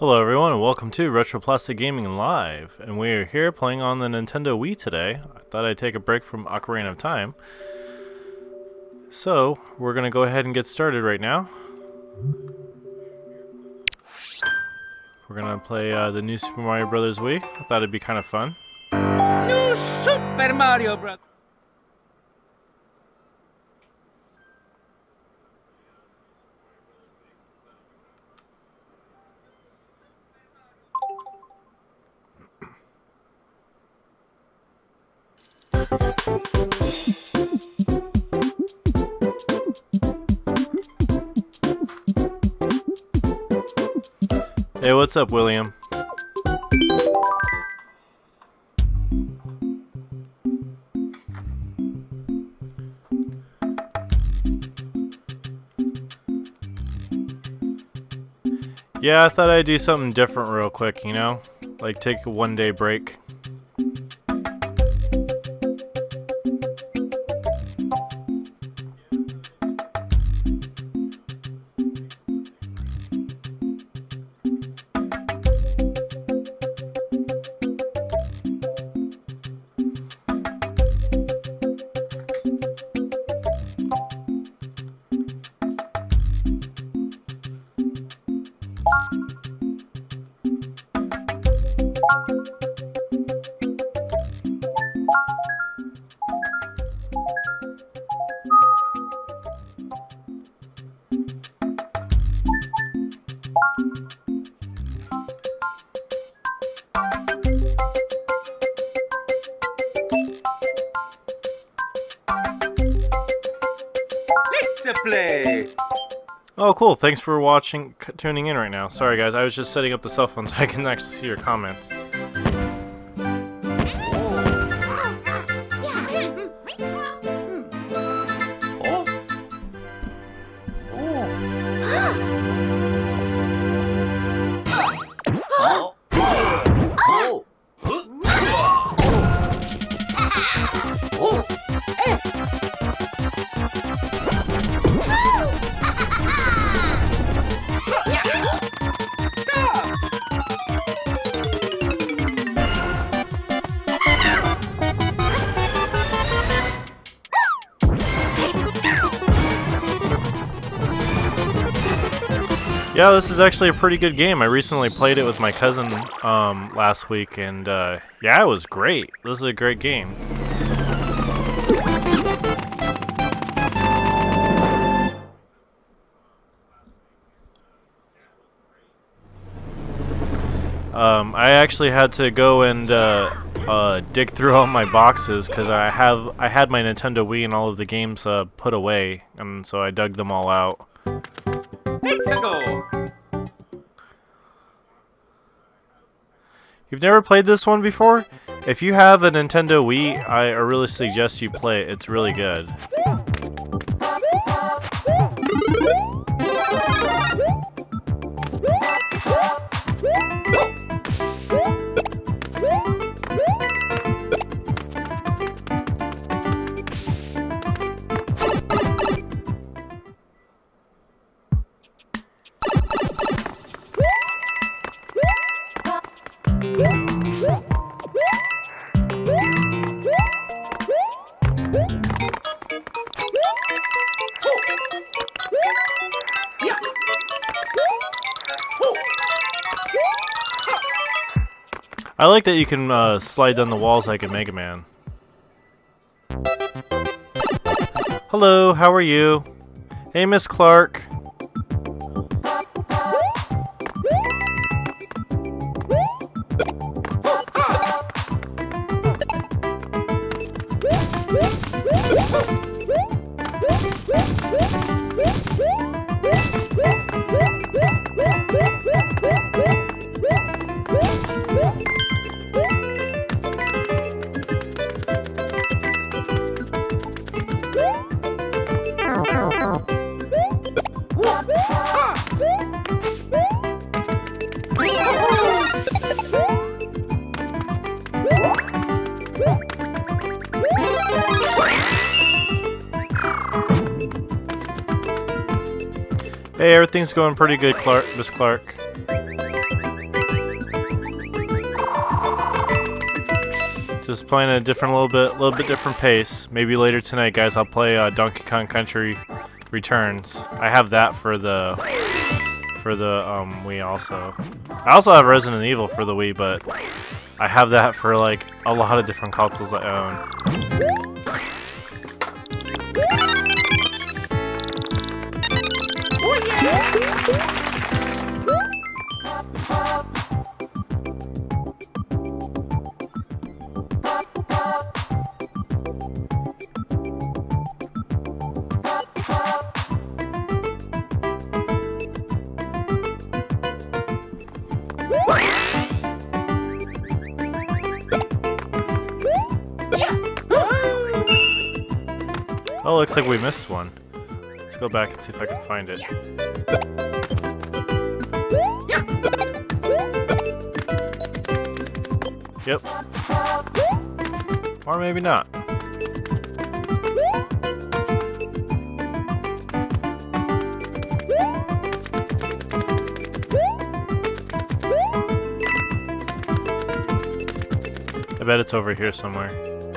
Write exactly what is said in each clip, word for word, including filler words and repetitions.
Hello everyone and welcome to Retroplastic Gaming Live, and we are here playing on the Nintendo Wii today. I thought I'd take a break from Ocarina of Time. So, we're going to go ahead and get started right now. We're going to play uh, the new Super Mario Bros. Wii. I thought it'd be kind of fun. New Super Mario Bros. Hey, what's up, William? Yeah, I thought I'd do something different real quick, you know? Like take a one day break. Let's play. Oh, cool. Thanks for watching, tuning in right now. Sorry, guys. I was just setting up the cell phone so I can actually see your comments. Yeah, this is actually a pretty good game. I recently played it with my cousin um, last week, and uh, yeah, it was great. This is a great game. Um, I actually had to go and uh, uh, dig through all my boxes because I have I had my Nintendo Wii and all of the games uh, put away, and so I dug them all out. Let's go. You've never played this one before? If you have a Nintendo Wii, I really suggest you play it. It's really good. I like that you can uh, slide down the walls like in Mega Man. Hello, how are you? Hey, Miss Clark. Hey, everything's going pretty good, Clark, Miss Clark. Just playing a different, little bit, little bit different pace. Maybe later tonight, guys, I'll play uh, Donkey Kong Country Returns. I have that for the for the um, Wii also. I also have Resident Evil for the Wii, but I have that for like a lot of different consoles I own. Oh, looks like we missed one. Let's go back and see if I can find it. Yep. Or maybe not. I bet it's over here somewhere.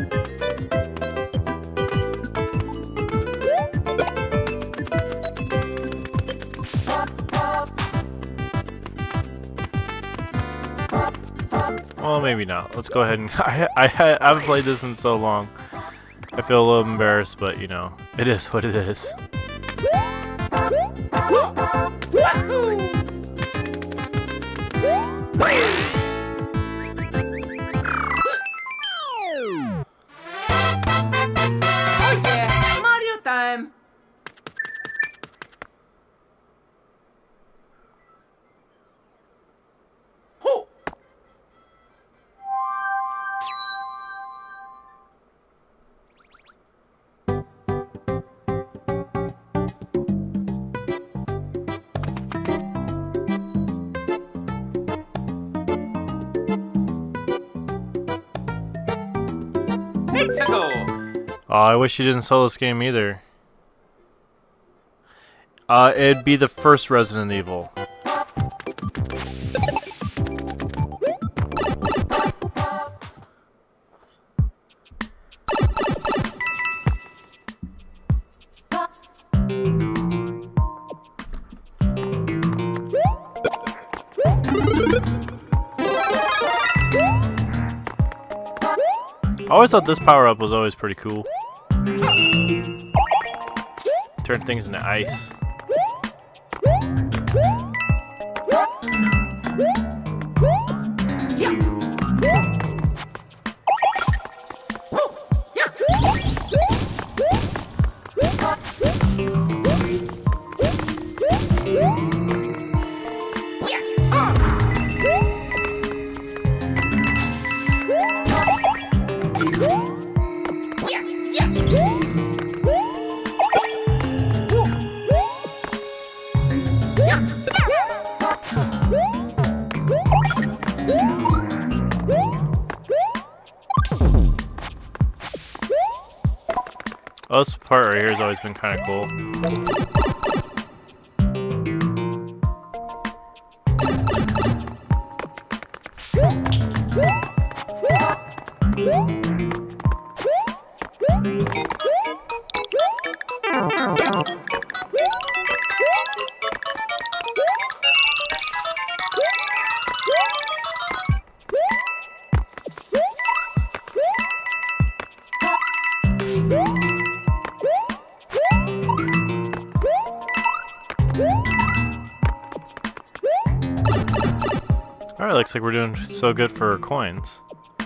Well, maybe not. Let's go ahead and... I, I, I haven't played this in so long. I feel a little embarrassed, but, you know, it is what it is. Oh yeah, Mario time! Let's go! Oh, I wish you didn't sell this game either. Uh, it'd be the first Resident Evil. I always thought this power-up was always pretty cool. Turn things into ice. Oh, this part right here has always been kind of cool. Alright, looks like we're doing so good for coins.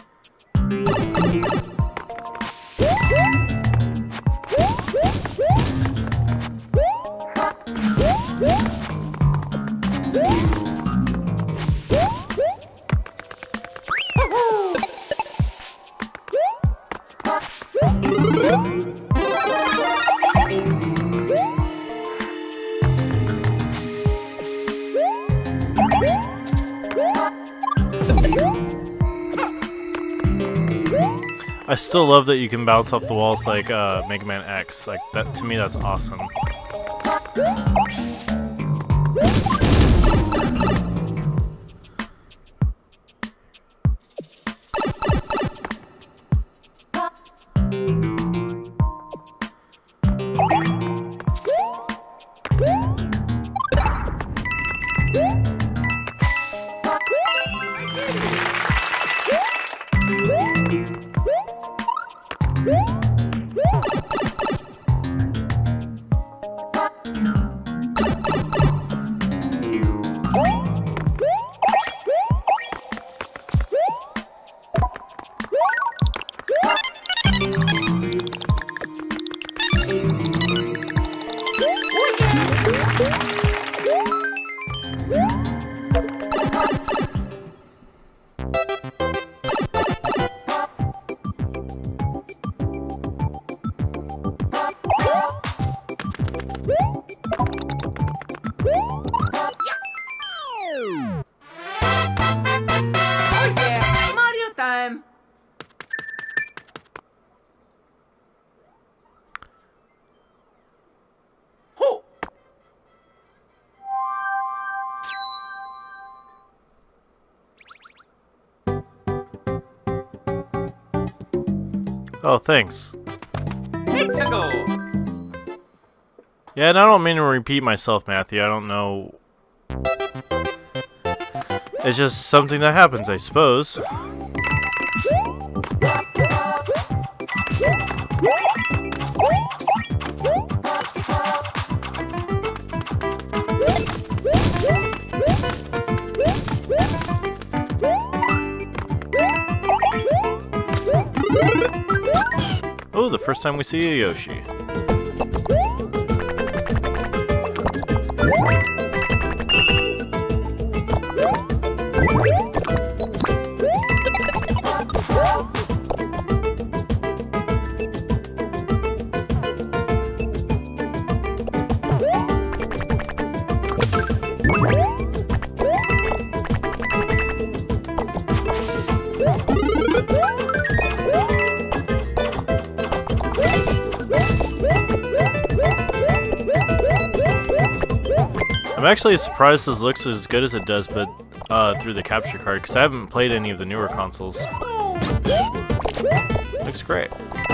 I still love that you can bounce off the walls like uh, Mega Man X. Like that, to me, that's awesome. Oh, thanks. Let's go. Yeah, and I don't mean to repeat myself, Matthew. I don't know. It's just something that happens, I suppose. Oh, the first time we see a Yoshi. I'm actually surprised this looks as good as it does, but uh, through the capture card, because I haven't played any of the newer consoles. Looks great.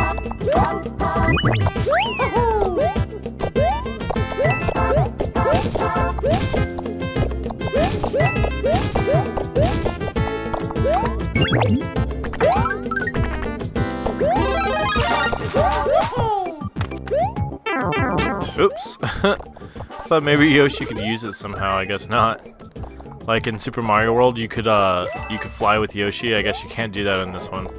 Oops. I thought maybe Yoshi could use it somehow. I guess not. Like in Super Mario World, you could uh you could fly with Yoshi. I guess you can't do that in this one.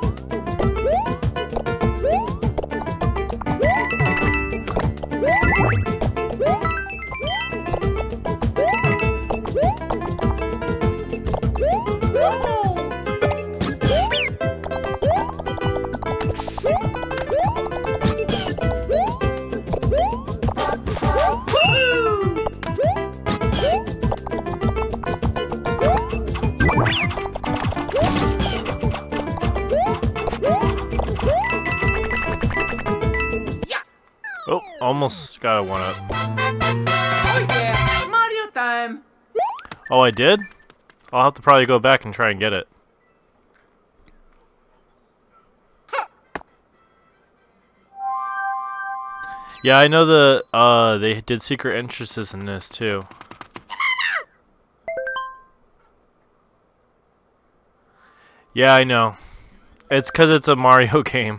Oh, almost got a one up. Oh yeah, Mario time. Oh, I did? I'll have to probably go back and try and get it. Yeah, I know the uh they did secret entrances in this too. Yeah, I know. It's 'cause it's a Mario game.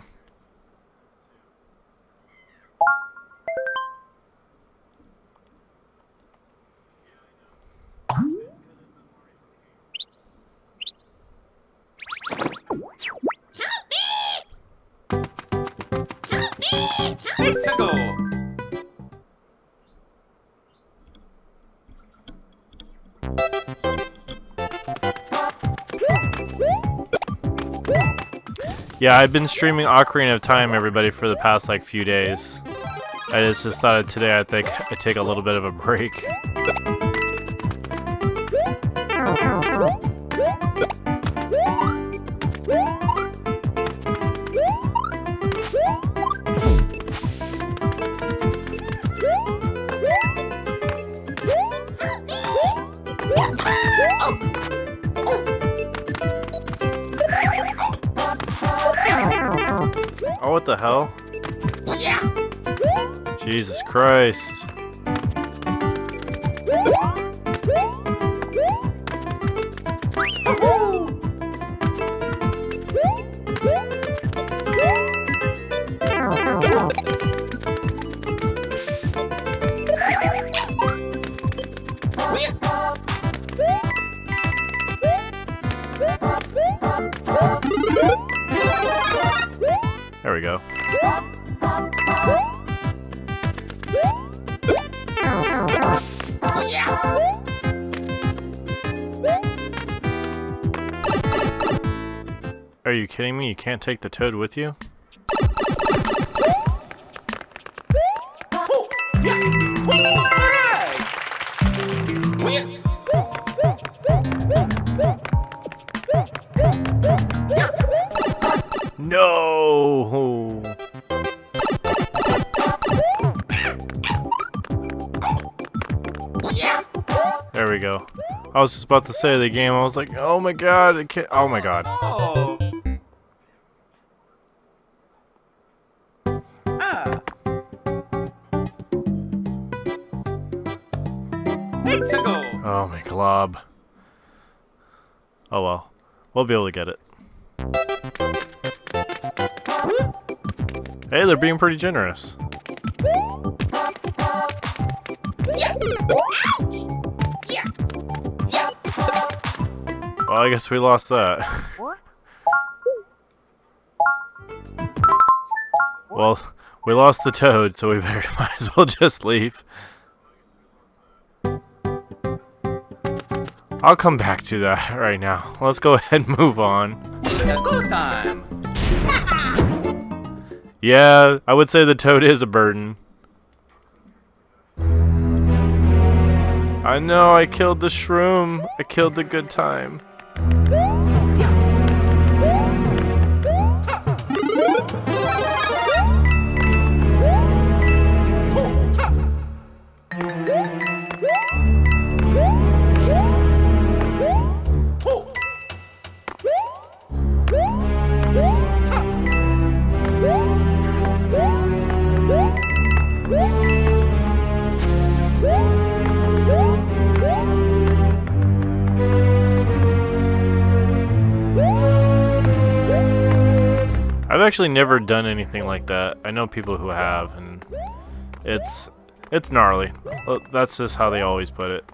Let's go. Yeah, I've been streaming Ocarina of Time, everybody, for the past like few days. I just, just thought today I think I'd take a little bit of a break. Oh, what the hell? Yeah. Jesus Christ. There we go. Are you kidding me? You can't take the toad with you? No! There we go. I was just about to say the game. I was like, oh my god, it can't. Oh my god. Oh. Let's go. Oh my glob. Oh well. We'll be able to get it. Hey, they're being pretty generous. Well, I guess we lost that. Well, we lost the toad, so we better might as well just leave. I'll come back to that right now. Let's go ahead and move on. It's a good time. Yeah, I would say the toad is a burden. I know, I killed the shroom. I killed the good time. I've actually never done anything like that. I know people who have, and it's it's gnarly. Well, that's just how they always put it.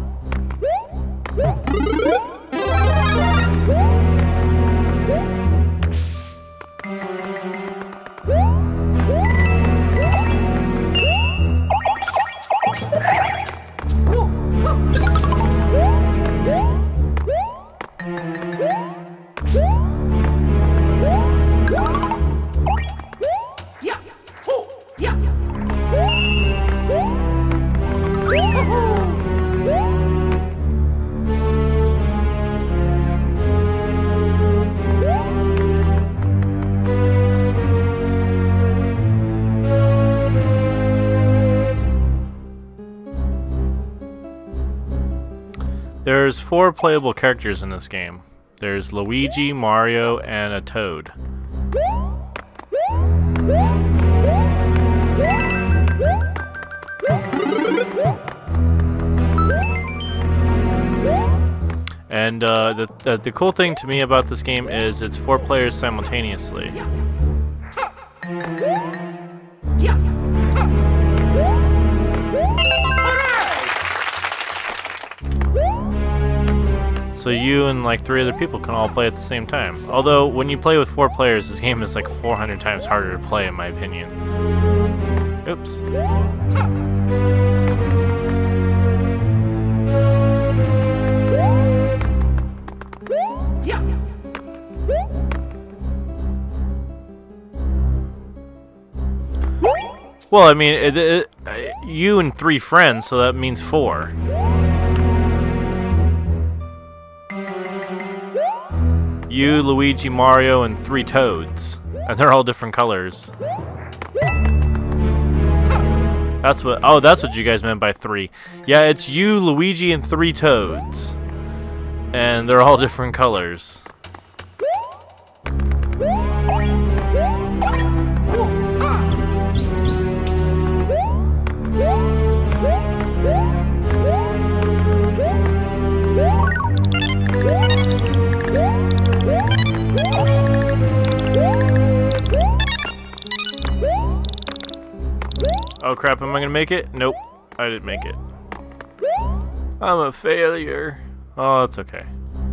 There's four playable characters in this game. There's Luigi, Mario, and a Toad. And uh, the, the the cool thing to me about this game is it's four players simultaneously. So you and like three other people can all play at the same time. Although when you play with four players, this game is like four hundred times harder to play, in my opinion. Oops. Well, I mean, it, it, you and three friends, so that means four. You, Luigi, Mario, and three Toads. And they're all different colors. That's what, oh, that's what you guys meant by three. Yeah, it's you, Luigi, and three Toads. And they're all different colors. Oh crap, am I gonna make it? Nope, I didn't make it. I'm a failure. Oh, it's okay.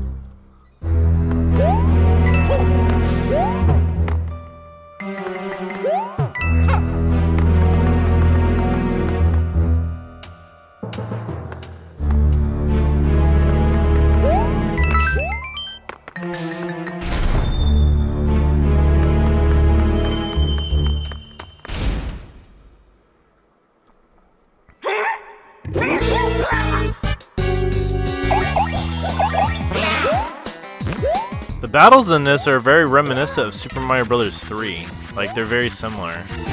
The battles in this are very reminiscent of Super Mario Brothers three. Like, they're very similar.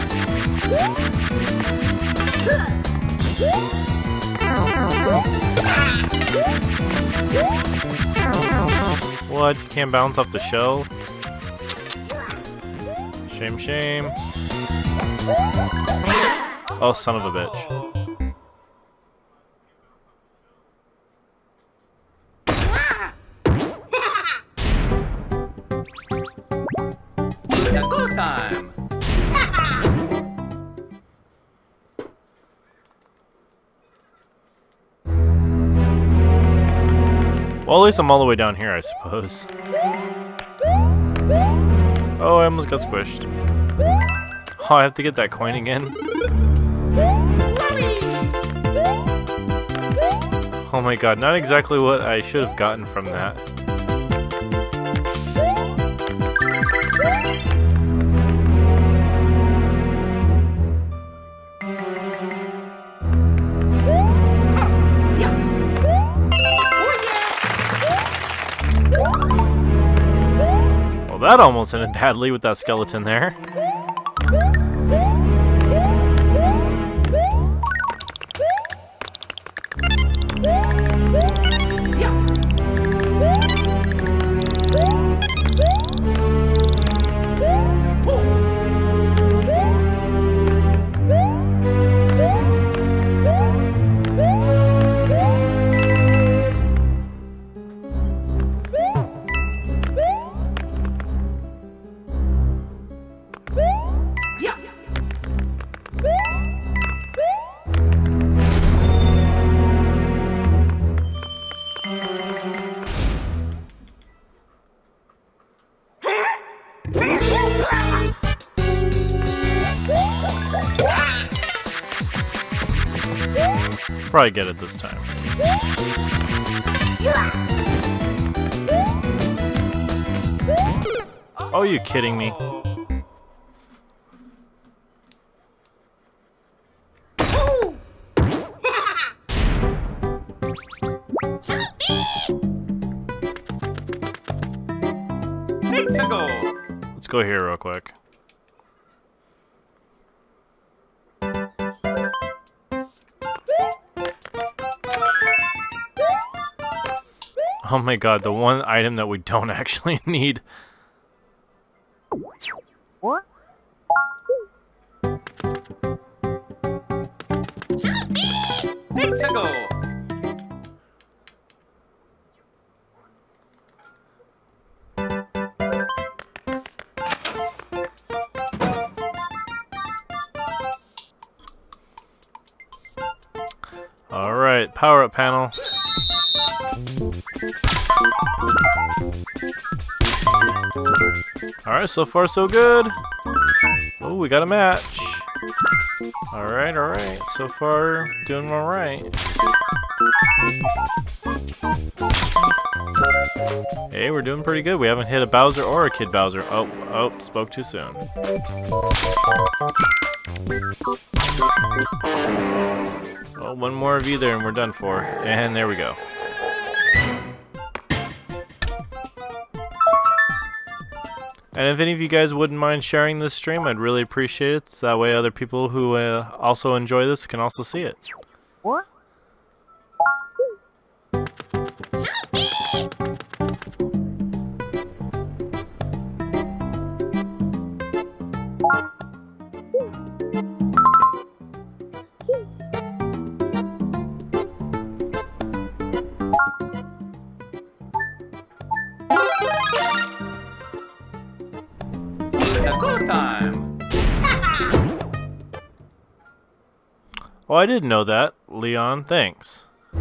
What? You can't bounce off the shell? Shame, shame. Oh, son of a bitch. Well, at least I'm all the way down here, I suppose. Oh, I almost got squished. Oh, I have to get that coin again? Oh my god, not exactly what I should have gotten from that. Well, that almost ended badly with that skeleton there. Probably get it this time. Oh, you kidding me? Let's go here real quick. Oh my god, the one item that we don't actually need. What? Let's go. All right, power up panel. Alright, so far so good. Oh, we got a match. Alright, alright. So far, doing alright. Hey, we're doing pretty good. We haven't hit a Bowser or a Kid Bowser. Oh, oh, spoke too soon. Oh, one more of either and we're done for. And there we go. And if any of you guys wouldn't mind sharing this stream, I'd really appreciate it. So that way other people who uh, also enjoy this can also see it. What? Time. Oh, I didn't know that. Leon, thanks.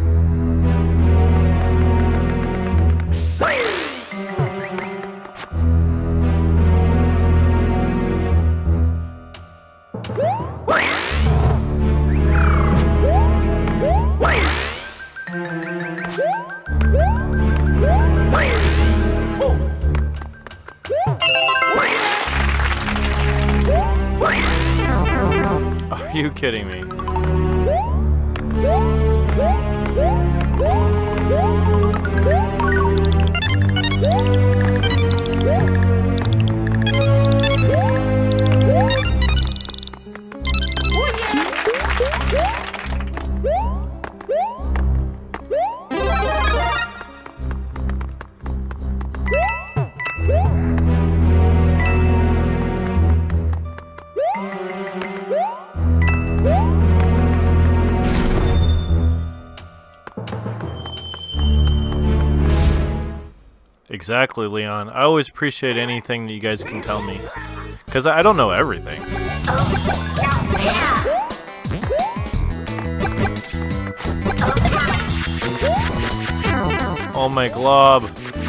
Are you kidding me? Exactly, Leon. I always appreciate anything that you guys can tell me. Because I don't know everything. Oh Oh my glob.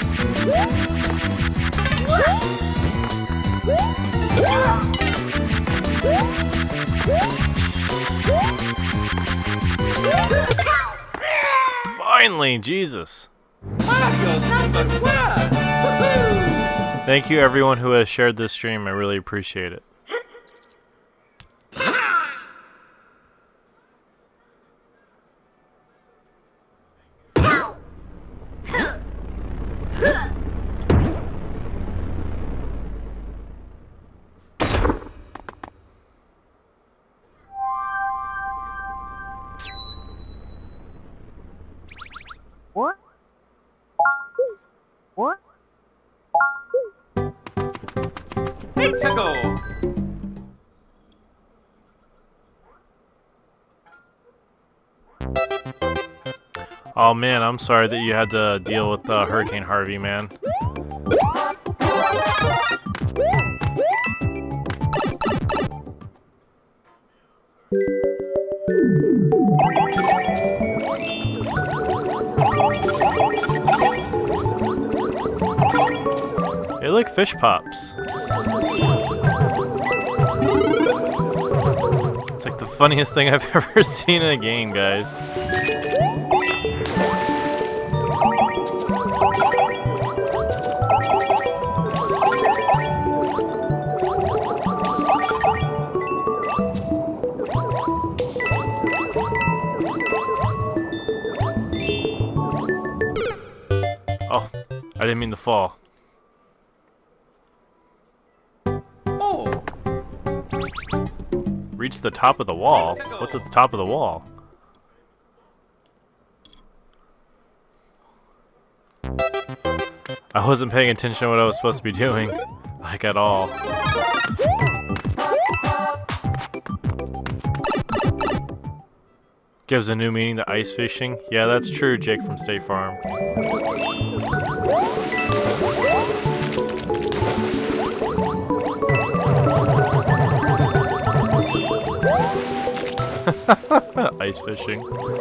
Finally, Jesus. Mario number one! Woohoo! Thank you everyone who has shared this stream. I really appreciate it. What? What? Pixago! Oh man, I'm sorry that you had to deal with uh, Hurricane Harvey, man. They look fish pops. It's like the funniest thing I've ever seen in a game, guys. Oh, I didn't mean to fall. Oh! Reach the top of the wall? What's at the top of the wall? I wasn't paying attention to what I was supposed to be doing. Like at all. Gives a new meaning to ice fishing. Yeah, that's true, Jake from State Farm. Ice fishing.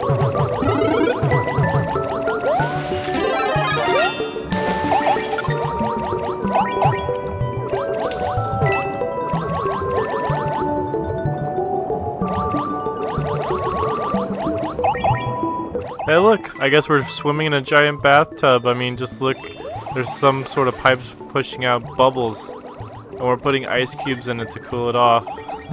Hey look, I guess we're swimming in a giant bathtub. I mean, just look, there's some sort of pipes pushing out bubbles, and we're putting ice cubes in it to cool it off.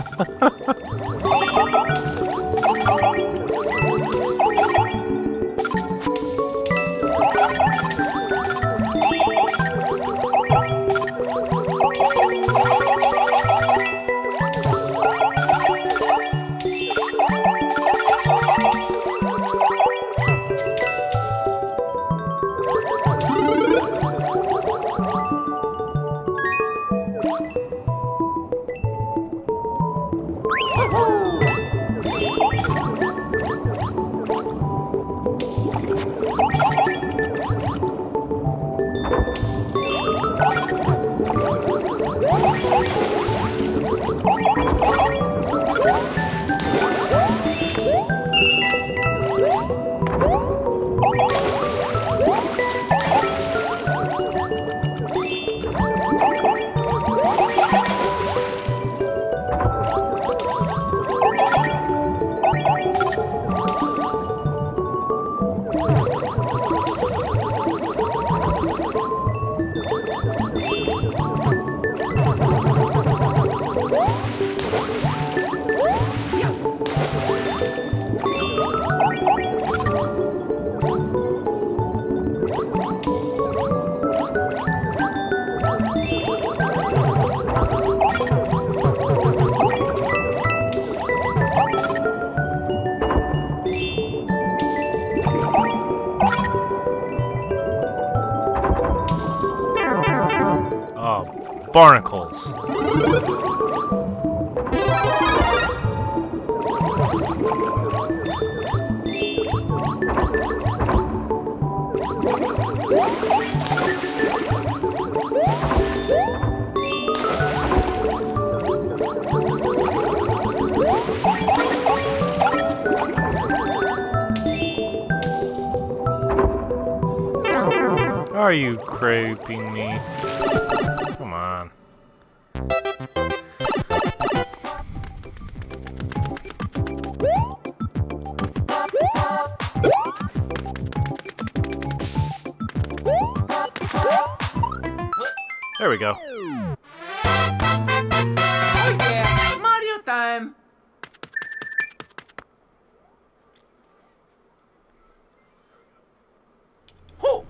Barnacles. are you craping me? Come on. There we go. Oh yeah, Mario time. Ho!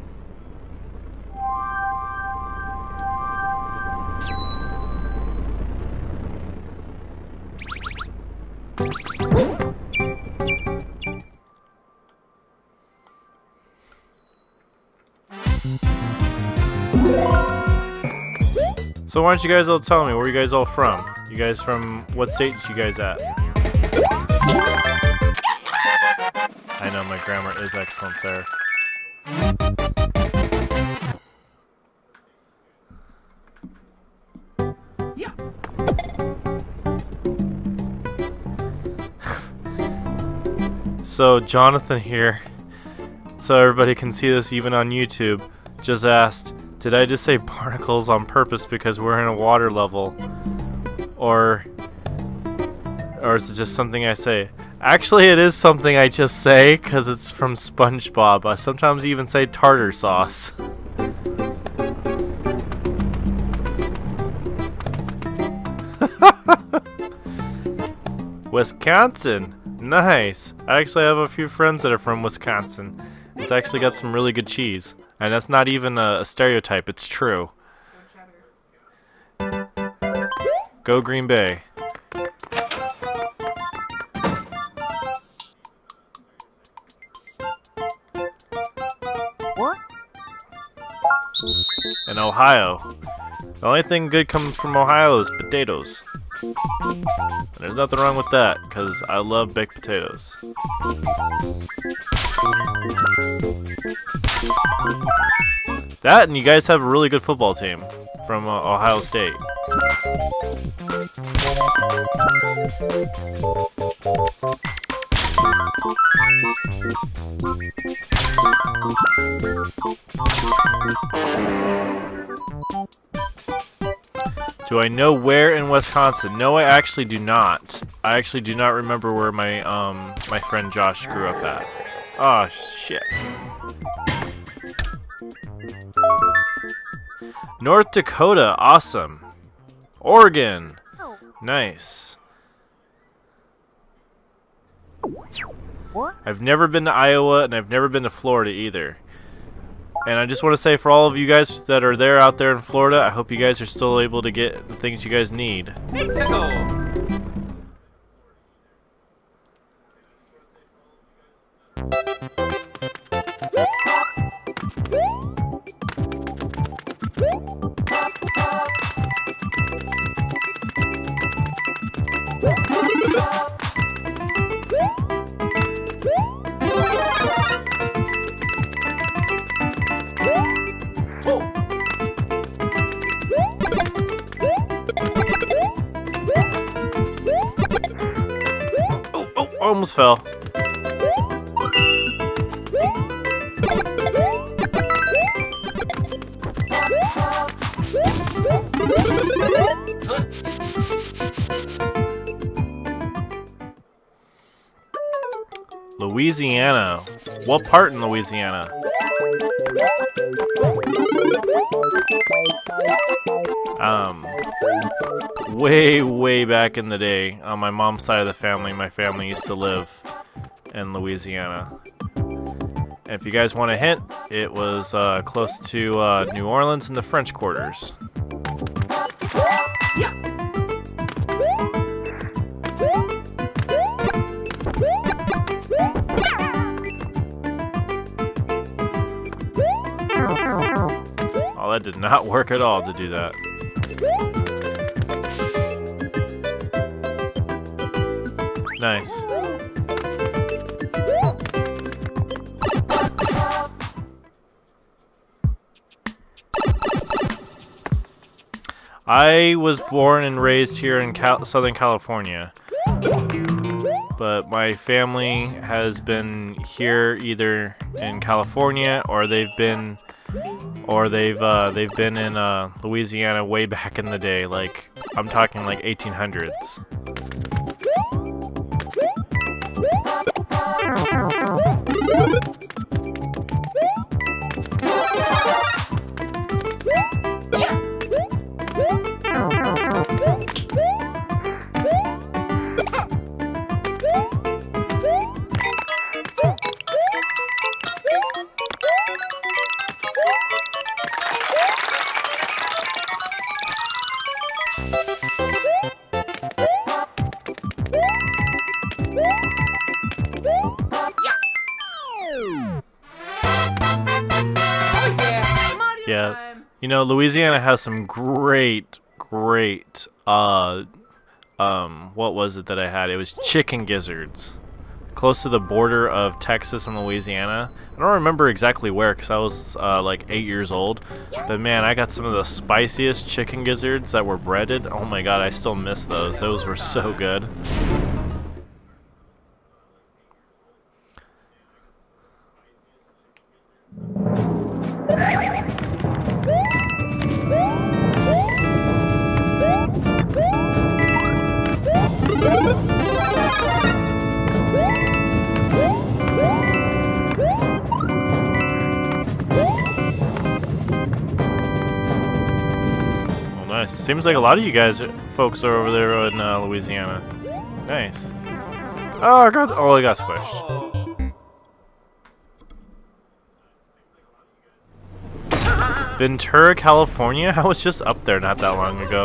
So why don't you guys all tell me, where are you guys all from? You guys from, what state you guys at? I know my grammar is excellent, sir. Yeah. So Jonathan here, so everybody can see this even on YouTube, just asked, did I just say barnacles on purpose because we're in a water level? Or or is it just something I say? Actually, it is something I just say because it's from SpongeBob. I sometimes even say tartar sauce. Wisconsin. Nice. I actually have a few friends that are from Wisconsin. It's actually got some really good cheese. And that's not even a, a stereotype, it's true. Go Green Bay. What? And Ohio. The only thing good comes from Ohio is potatoes. And there's nothing wrong with that, because I love baked potatoes. That, and you guys have a really good football team from uh, Ohio State. Do I know where in Wisconsin? No, I actually do not. I actually do not remember where my um my friend Josh grew up at. Oh shit. North Dakota, awesome. Oregon, nice. What? I've never been to Iowa and I've never been to Florida either. And I just want to say for all of you guys that are there out there in Florida, I hope you guys are still able to get the things you guys need. Mexico. Almost fell. Louisiana. What part in Louisiana? Um, way, way back in the day, on my mom's side of the family, my family used to live in Louisiana. And if you guys want a hint, it was uh, close to uh, New Orleans and the French Quarters. Oh, that did not work at all to do that. Nice. I was born and raised here in Cal Southern California, but my family has been here either in California or they've been or they've uh, they've been in uh, Louisiana way back in the day. Like I'm talking like eighteen hundreds. Yeah, you know, Louisiana has some great, great, uh, um, what was it that I had? It was chicken gizzards. Close to the border of Texas and Louisiana. I don't remember exactly where because I was uh, like eight years old. But man, I got some of the spiciest chicken gizzards that were breaded. Oh my god, I still miss those. Those were so good. Seems like a lot of you guys, folks, are over there in uh, Louisiana. Nice. Oh, I got. Oh, I got squished. Ventura, California. I was just up there not that long ago.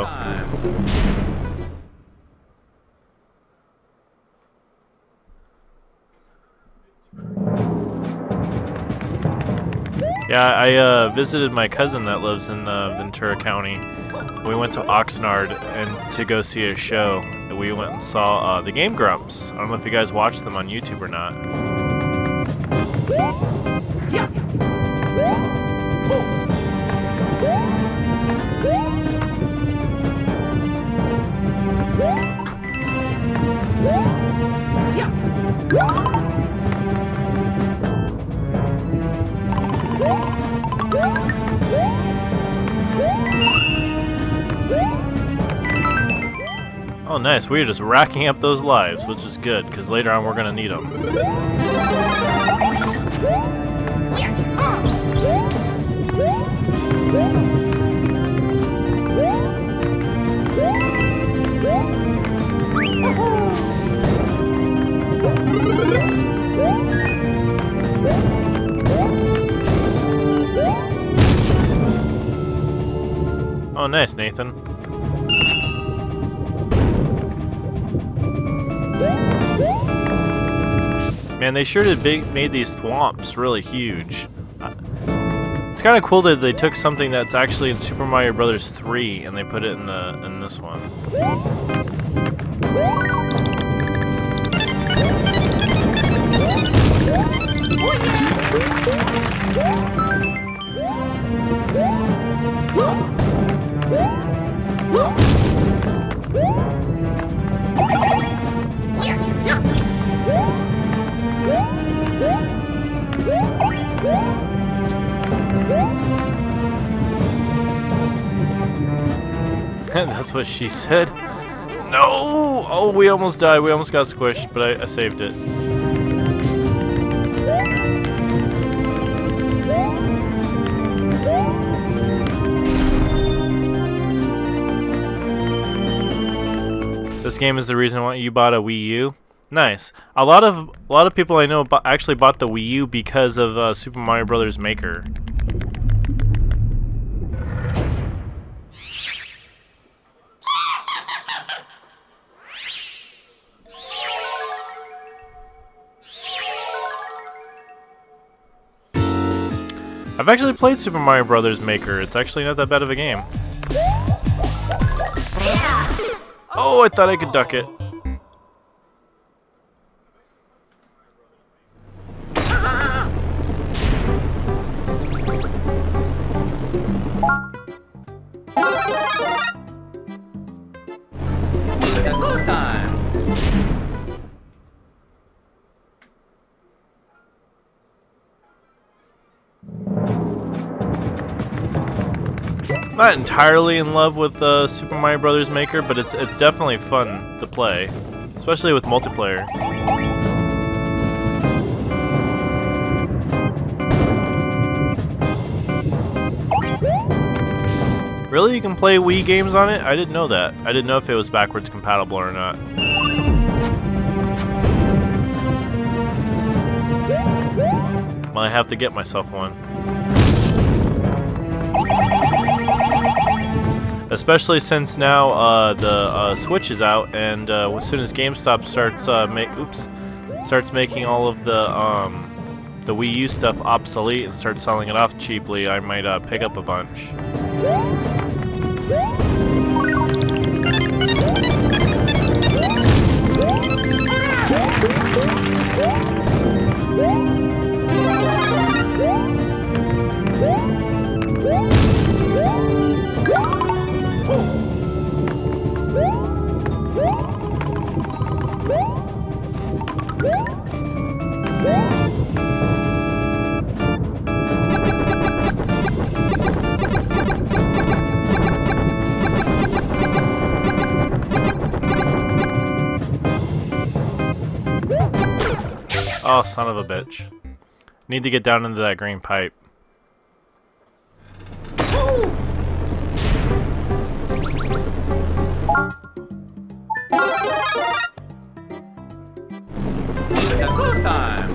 Yeah, I uh, visited my cousin that lives in uh, Ventura County. We went to Oxnard and to go see a show. We went and saw uh, the Game Grumps. I don't know if you guys watched them on YouTube or not. Oh nice, we're just racking up those lives, which is good, because later on we're going to need them. Oh nice, Nathan. Man, they sure did big, made these thwomps really huge. Uh, it's kind of cool that they took something that's actually in Super Mario Brothers three and they put it in the in this one. That's what she said. No! Oh, we almost died. We almost got squished, but I, I saved it. This game is the reason why you bought a Wii U. Nice. A lot of a lot of people I know bu actually bought the Wii U because of uh, Super Mario Brothers Maker. I've actually played Super Mario Brothers Maker. It's actually not that bad of a game. Oh, I thought I could duck it. It's a good time. not entirely in love with uh, Super Mario Brothers Maker, but it's it's definitely fun to play, especially with multiplayer. Really, you can play Wii games on it? I didn't know that. I didn't know if it was backwards compatible or not. Might have to get myself one. Especially since now uh, the uh, Switch is out, and uh, as soon as GameStop starts uh, make oops starts making all of the um, the Wii U stuff obsolete and starts selling it off cheaply, I might uh, pick up a bunch. Oh, son of a bitch. Need to get down into that green pipe. It's a good time.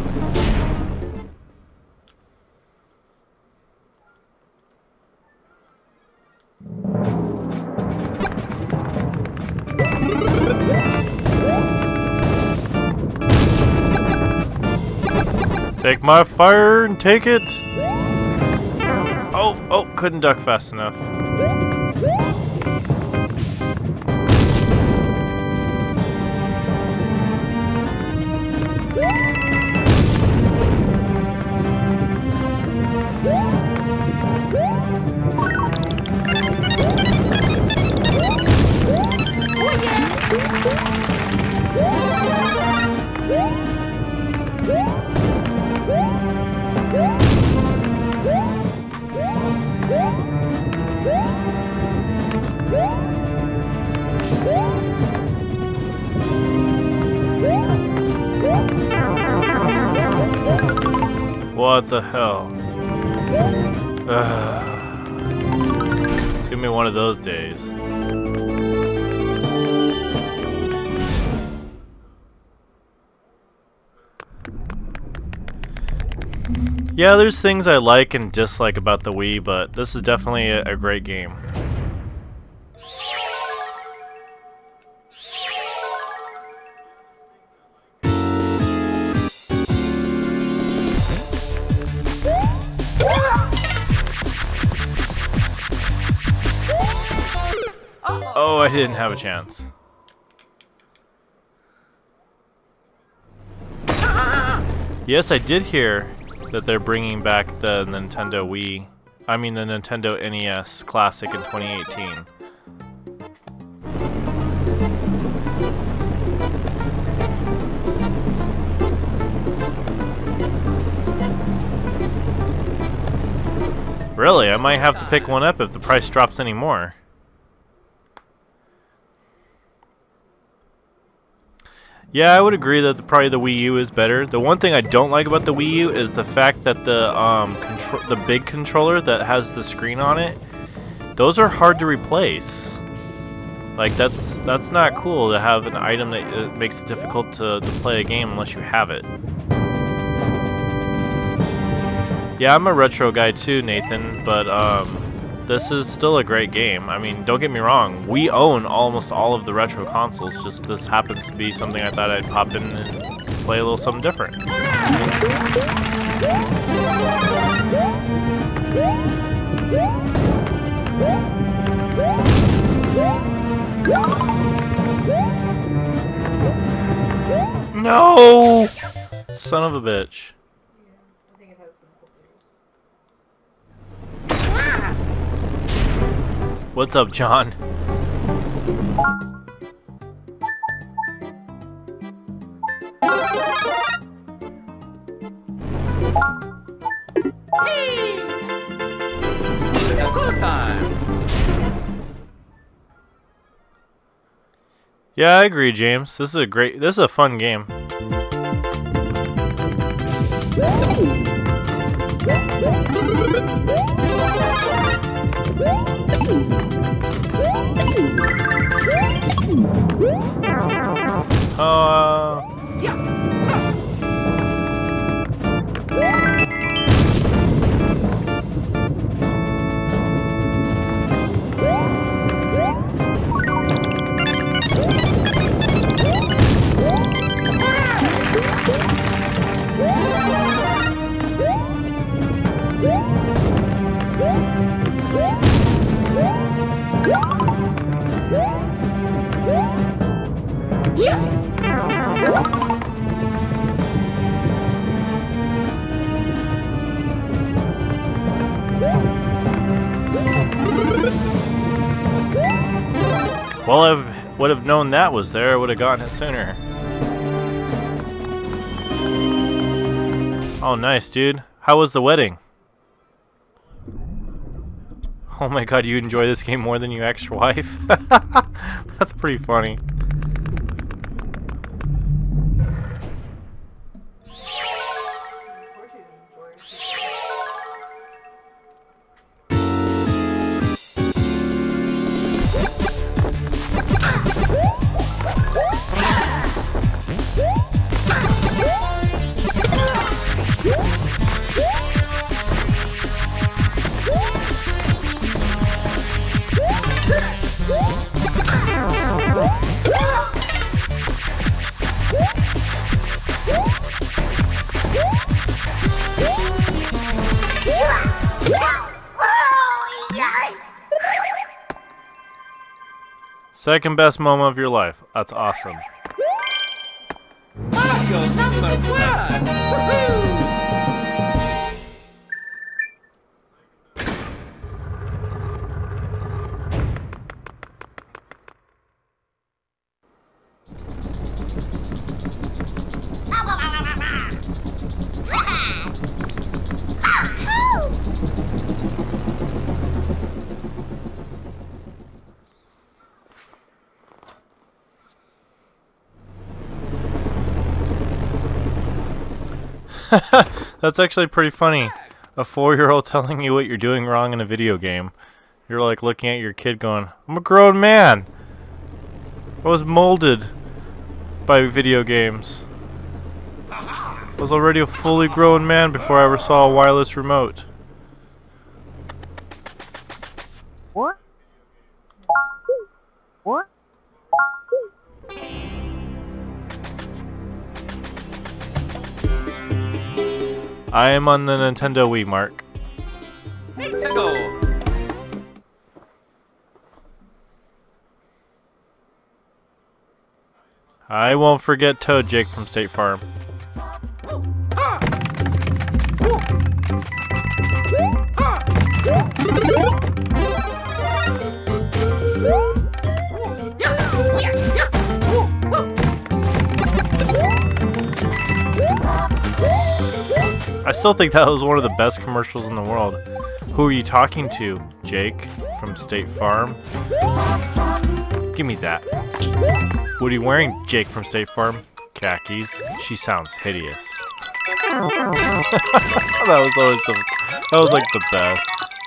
Take my fire and take it! Oh, oh, couldn't duck fast enough. What the hell? Ugh. It's gonna be one of those days. Yeah, there's things I like and dislike about the Wii, but this is definitely a, a great game. Oh, I didn't have a chance. Yes, I did hear that they're bringing back the Nintendo Wii. I mean the Nintendo N E S Classic in twenty eighteen. Really? I might have to pick one up if the price drops any more. Yeah, I would agree that the, probably the Wii U is better. The one thing I don't like about the Wii U is the fact that the um, contro the big controller that has the screen on it, those are hard to replace. Like that's that's not cool to have an item that uh, makes it difficult to, to play a game unless you have it. Yeah, I'm a retro guy too, Nathan, but um, this is still a great game. I mean, don't get me wrong, we own almost all of the retro consoles, just this happens to be something I thought I'd pop in and play a little something different. No! Son of a bitch. What's up, John? It's a good time. Yeah, I agree, James. This is a great, this is a fun game. Uh... Well, I would have known that was there. I would have gotten it sooner. Oh, nice, dude. How was the wedding? Oh my god, you enjoy this game more than your ex-wife? That's pretty funny. Second best moment of your life. That's awesome. Mario number one! Woohoo! That's actually pretty funny. A four-year-old telling you what you're doing wrong in a video game. You're like looking at your kid going, I'm a grown man. I was molded by video games. I was already a fully grown man before I ever saw a wireless remote. What? What? I am on the Nintendo Wii, Mark. Nintendo! I won't forget Toad Jake from State Farm. I still think that was one of the best commercials in the world. Who are you talking to? Jake from State Farm? Give me that. What are you wearing, Jake from State Farm? Khakis. She sounds hideous. That was always the, that was like the best.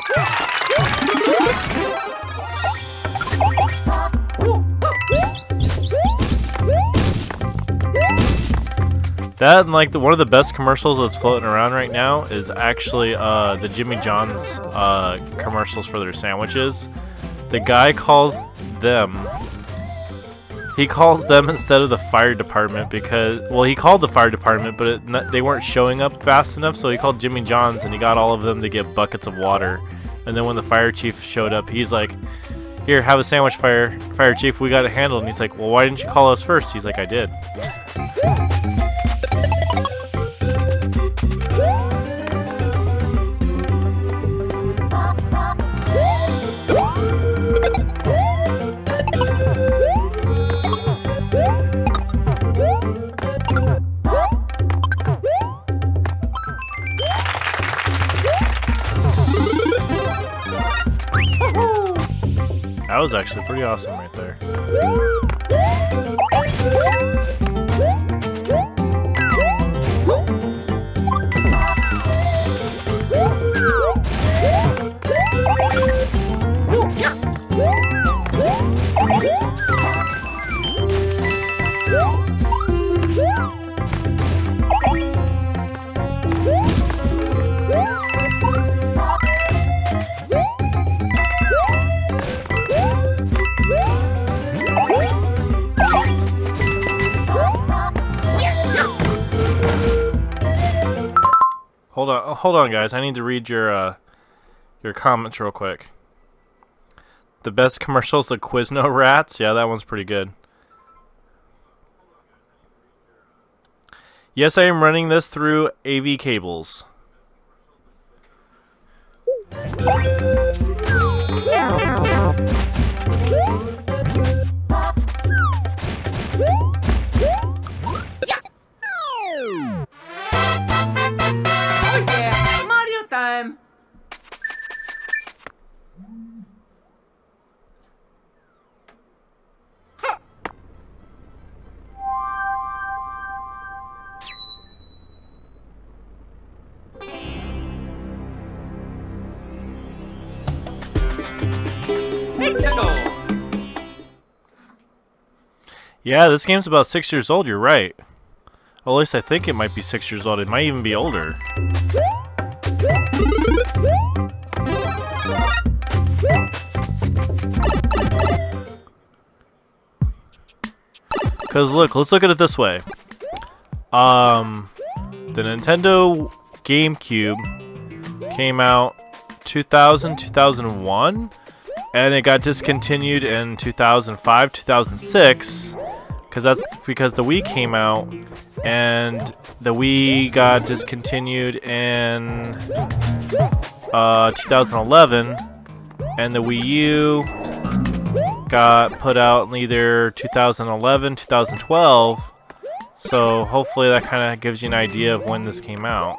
That and like the one of the best commercials that's floating around right now is actually uh, the Jimmy John's uh, commercials for their sandwiches. The guy calls them. He calls them instead of the fire department because, well, he called the fire department, but it, they weren't showing up fast enough, so he called Jimmy John's and he got all of them to get buckets of water. And then when the fire chief showed up, he's like, "Here, have a sandwich, fire fire chief. We got it handled." And he's like, "Well, why didn't you call us first?" He's like, "I did." That was actually pretty awesome right there. hold on, hold on, guys. I need to read your uh, your comments real quick. The best commercials, the Quizno rats. Yeah, that one's pretty good. Yes, I am running this through A V cables. Oh yeah, Mario time. Nintendo. Yeah, this game's about six years old. You're right. Well, at least I think it might be six years old. It might even be older. Because look, let's look at it this way. Um, the Nintendo GameCube came out two thousand, two thousand one, and it got discontinued in two thousand five, two thousand six, because that's because the Wii came out, and the Wii got discontinued in uh, two thousand eleven, and the Wii U got put out in either two thousand eleven, two thousand twelve, so hopefully that kind of gives you an idea of when this came out.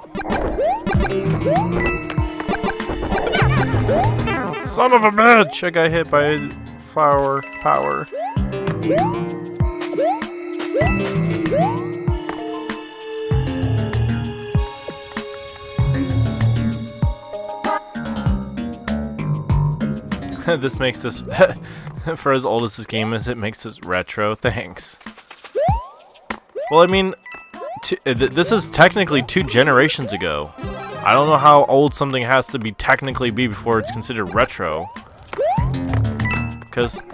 Son of a bitch! I got hit by flower power. This makes this, for as old as this game is, it makes this retro. Thanks. Well, I mean, t th this is technically two generations ago. I don't know how old something has to be technically be before it's considered retro. Because...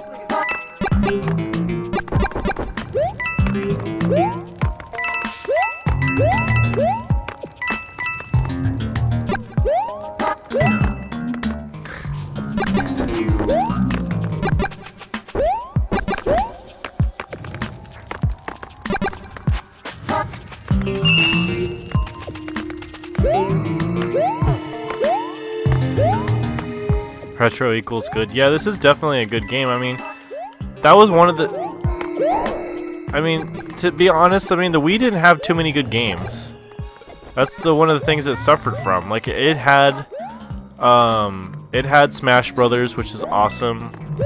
retro equals good. Yeah, this is definitely a good game. I mean, that was one of the... I mean, to be honest, I mean, the Wii didn't have too many good games. That's the one of the things it suffered from. Like, it had... Um, it had Smash Brothers, which is awesome.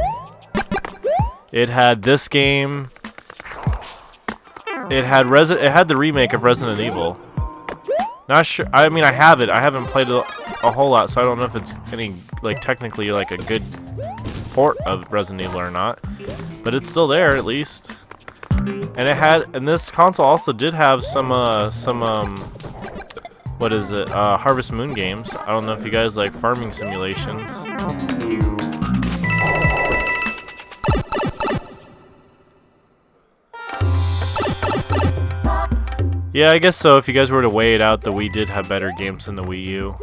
It had this game. It had Resi- It had the remake of Resident Evil. Not sure. I mean, I have it. I haven't played it a whole lot, so I don't know if it's any like technically like a good port of Resident Evil or not. But it's still there at least. And it had, and this console also did have some uh some um what is it? Uh, Harvest Moon games. I don't know if you guys like farming simulations. Yeah, I guess so. If you guys were to weigh it out, the Wii did have better games than the Wii U.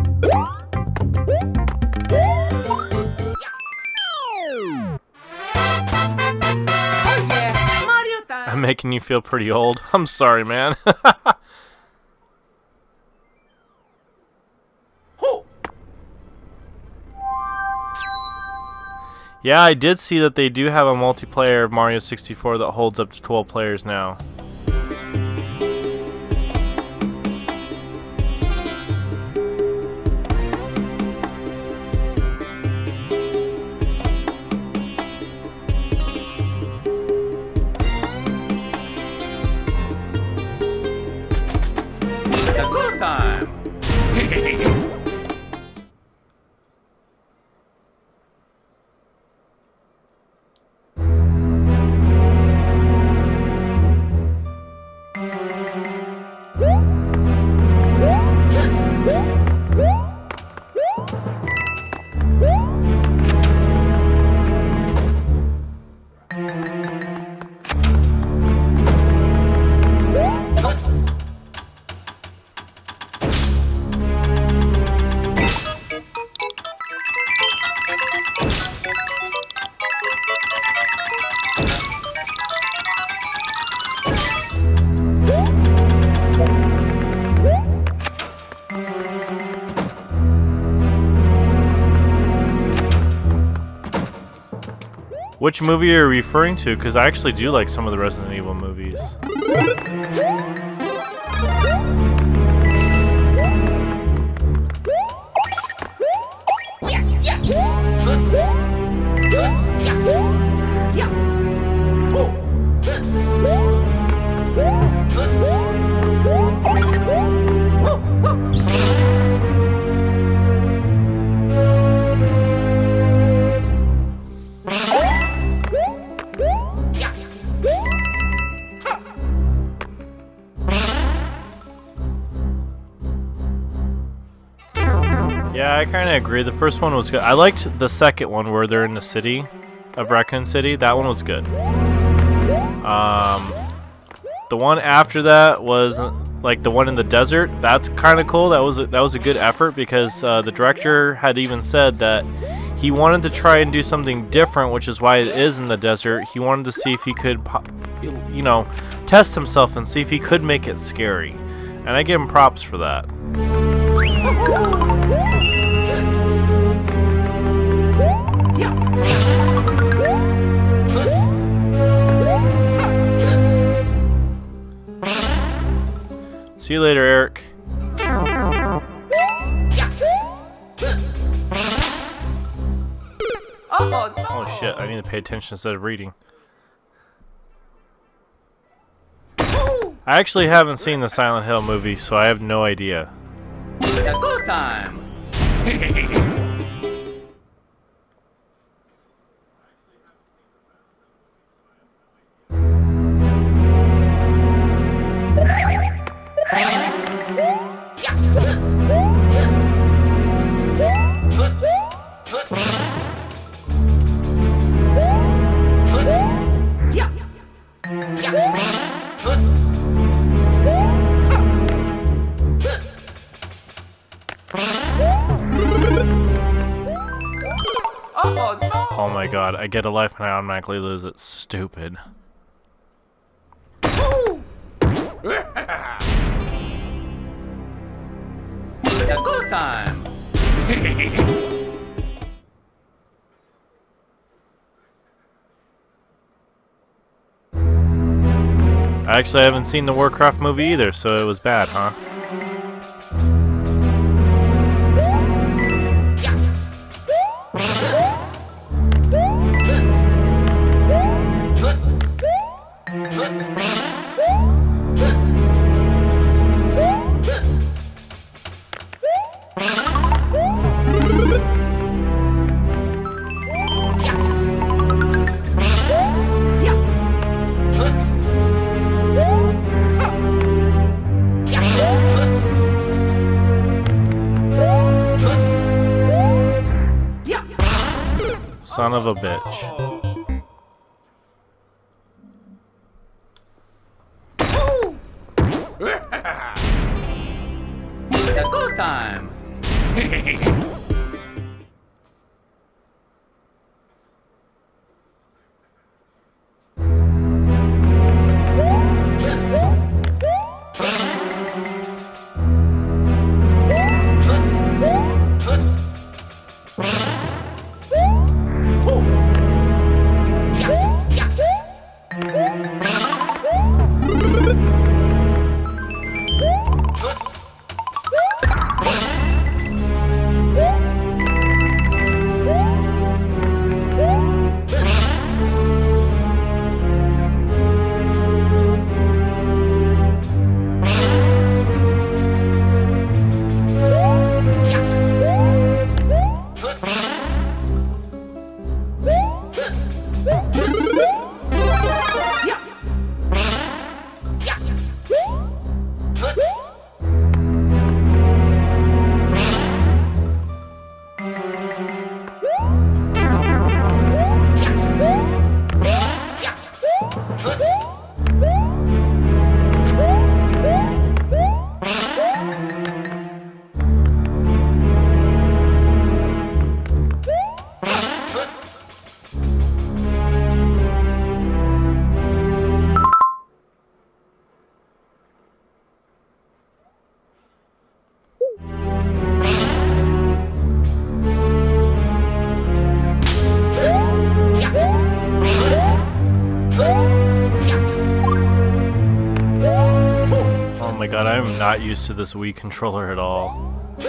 Oh yeah, Mario time. I'm making you feel pretty old. I'm sorry, man. Ho! Yeah, I did see that they do have a multiplayer of Mario sixty-four that holds up to twelve players now. It's a good time. Which movie are you referring to? Because I actually do like some of the Resident Evil movies. Yeah, I kind of agree. The first one was good. I liked the second one where they're in the city of Raccoon City. That one was good. Um, the one after that was like the one in the desert. That's kind of cool. That was a, that was a good effort because uh, the director had even said that he wanted to try and do something different, which is why it is in the desert. He wanted to see if he could, you know, test himself and see if he could make it scary. And I give him props for that. See you later, Eric. Oh, no. Oh shit, I need to pay attention instead of reading. I actually haven't seen the Silent Hill movie, so I have no idea. It's a good time. Oh, no. Oh my god, I get a life and I automatically lose it. Stupid. It's a good time. Actually, I haven't seen the Warcraft movie either, so it was bad, huh? Son of a bitch. It's a good time. my god, I am not used to this Wii controller at all.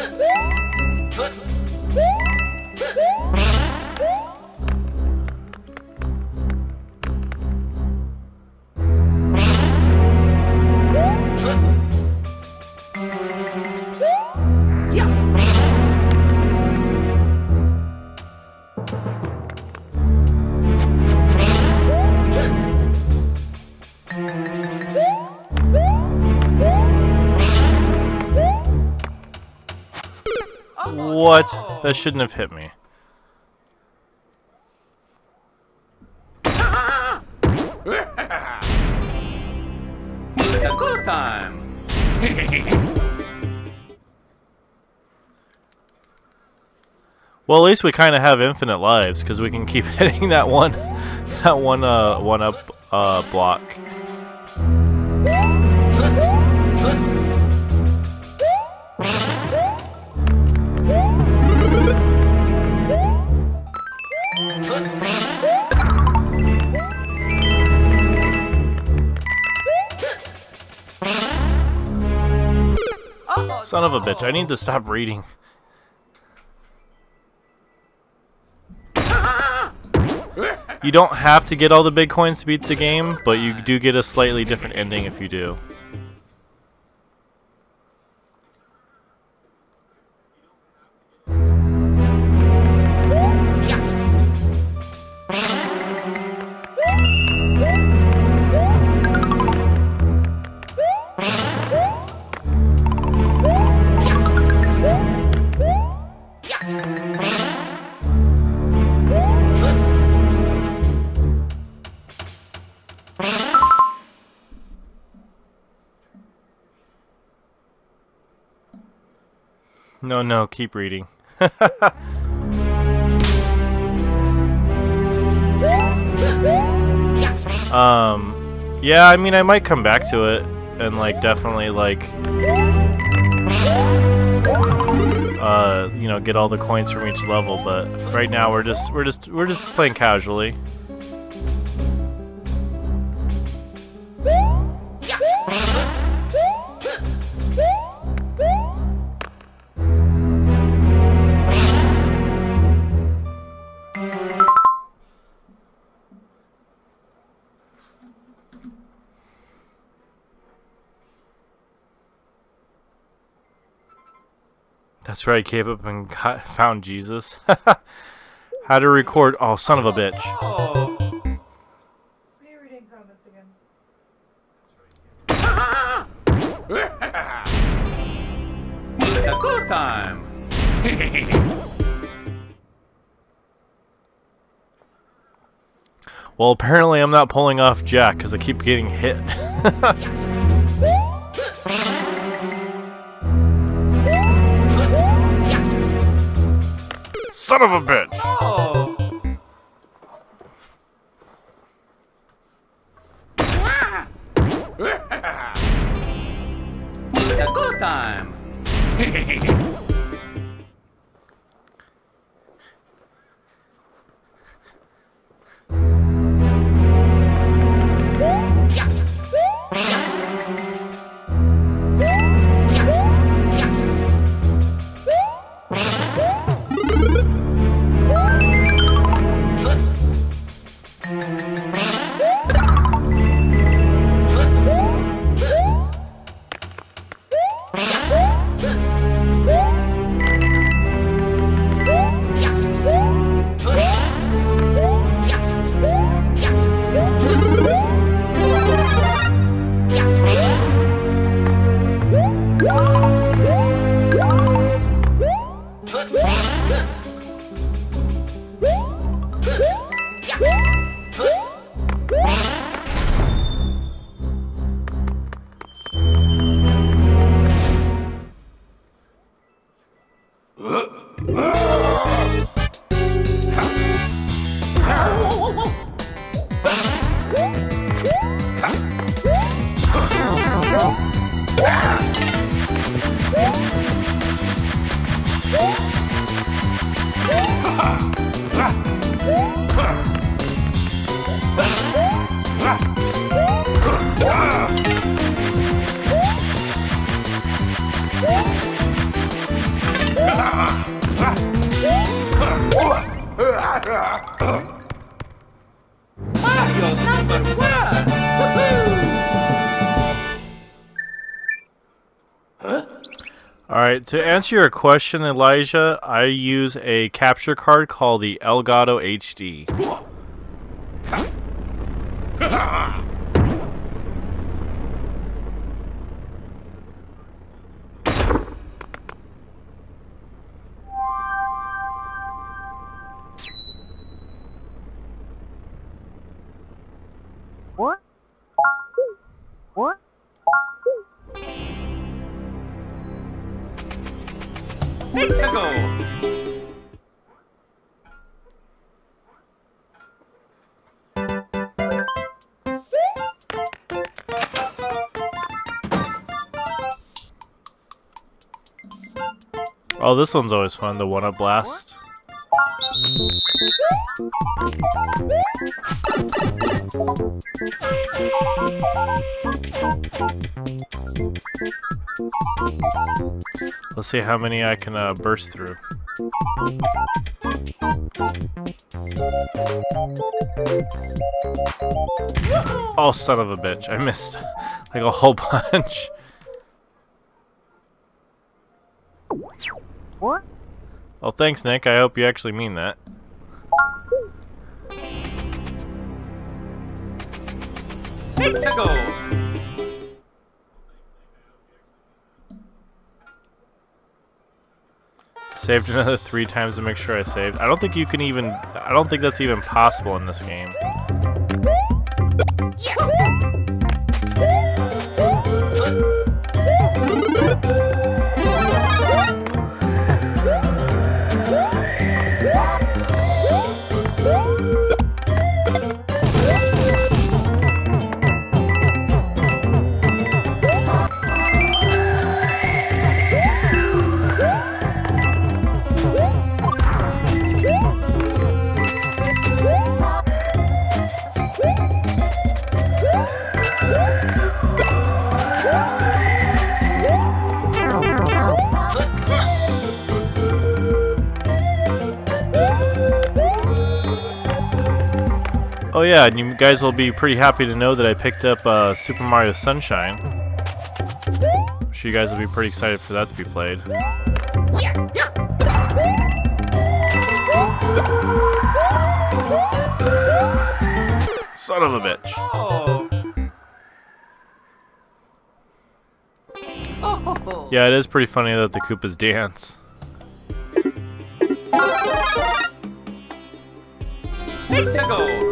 What? That shouldn't have hit me. It's a good time. Well, at least we kind of have infinite lives because we can keep hitting that one, that one, uh, one up, uh, block. Son of a bitch, I need to stop reading. You don't have to get all the big coins to beat the game, but you do get a slightly different ending if you do. No, no, keep reading. um, yeah, I mean, I might come back to it and like definitely like, uh, you know, get all the coins from each level. But right now we're just we're just we're just playing casually. That's right, gave up and got, found Jesus. How to record? Oh, son of a bitch. Oh. Reading comments again. It's a good time. Well, apparently I'm not pulling off jack because I keep getting hit. Son of a bitch! Oh. It's a good time. Mario number one! Woohoo! Alright, to answer your question, Elijah, I use a capture card called the Elgato H D. What? What? Let's go! Oh, this one's always fun, the one-up blast. Let's see how many I can uh, burst through. Oh, son of a bitch. I missed like a whole bunch. What? Well, thanks, Nick. I hope you actually mean that. Let's go! Saved another three times to make sure I saved. I don't think you can even... I don't think that's even possible in this game. Oh yeah, and you guys will be pretty happy to know that I picked up uh, Super Mario Sunshine. I'm sure you guys will be pretty excited for that to be played. Son of a bitch. Oh. Oh. Yeah, it is pretty funny that the Koopas dance. Let's go!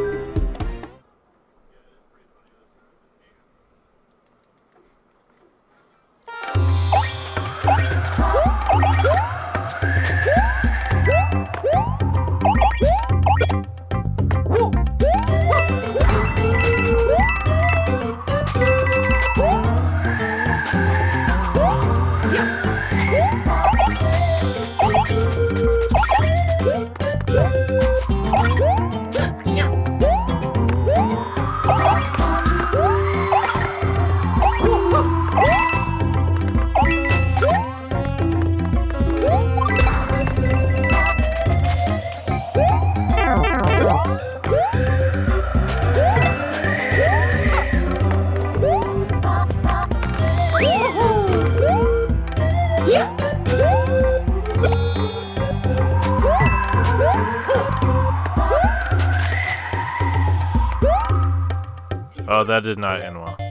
Oh, that did not end well.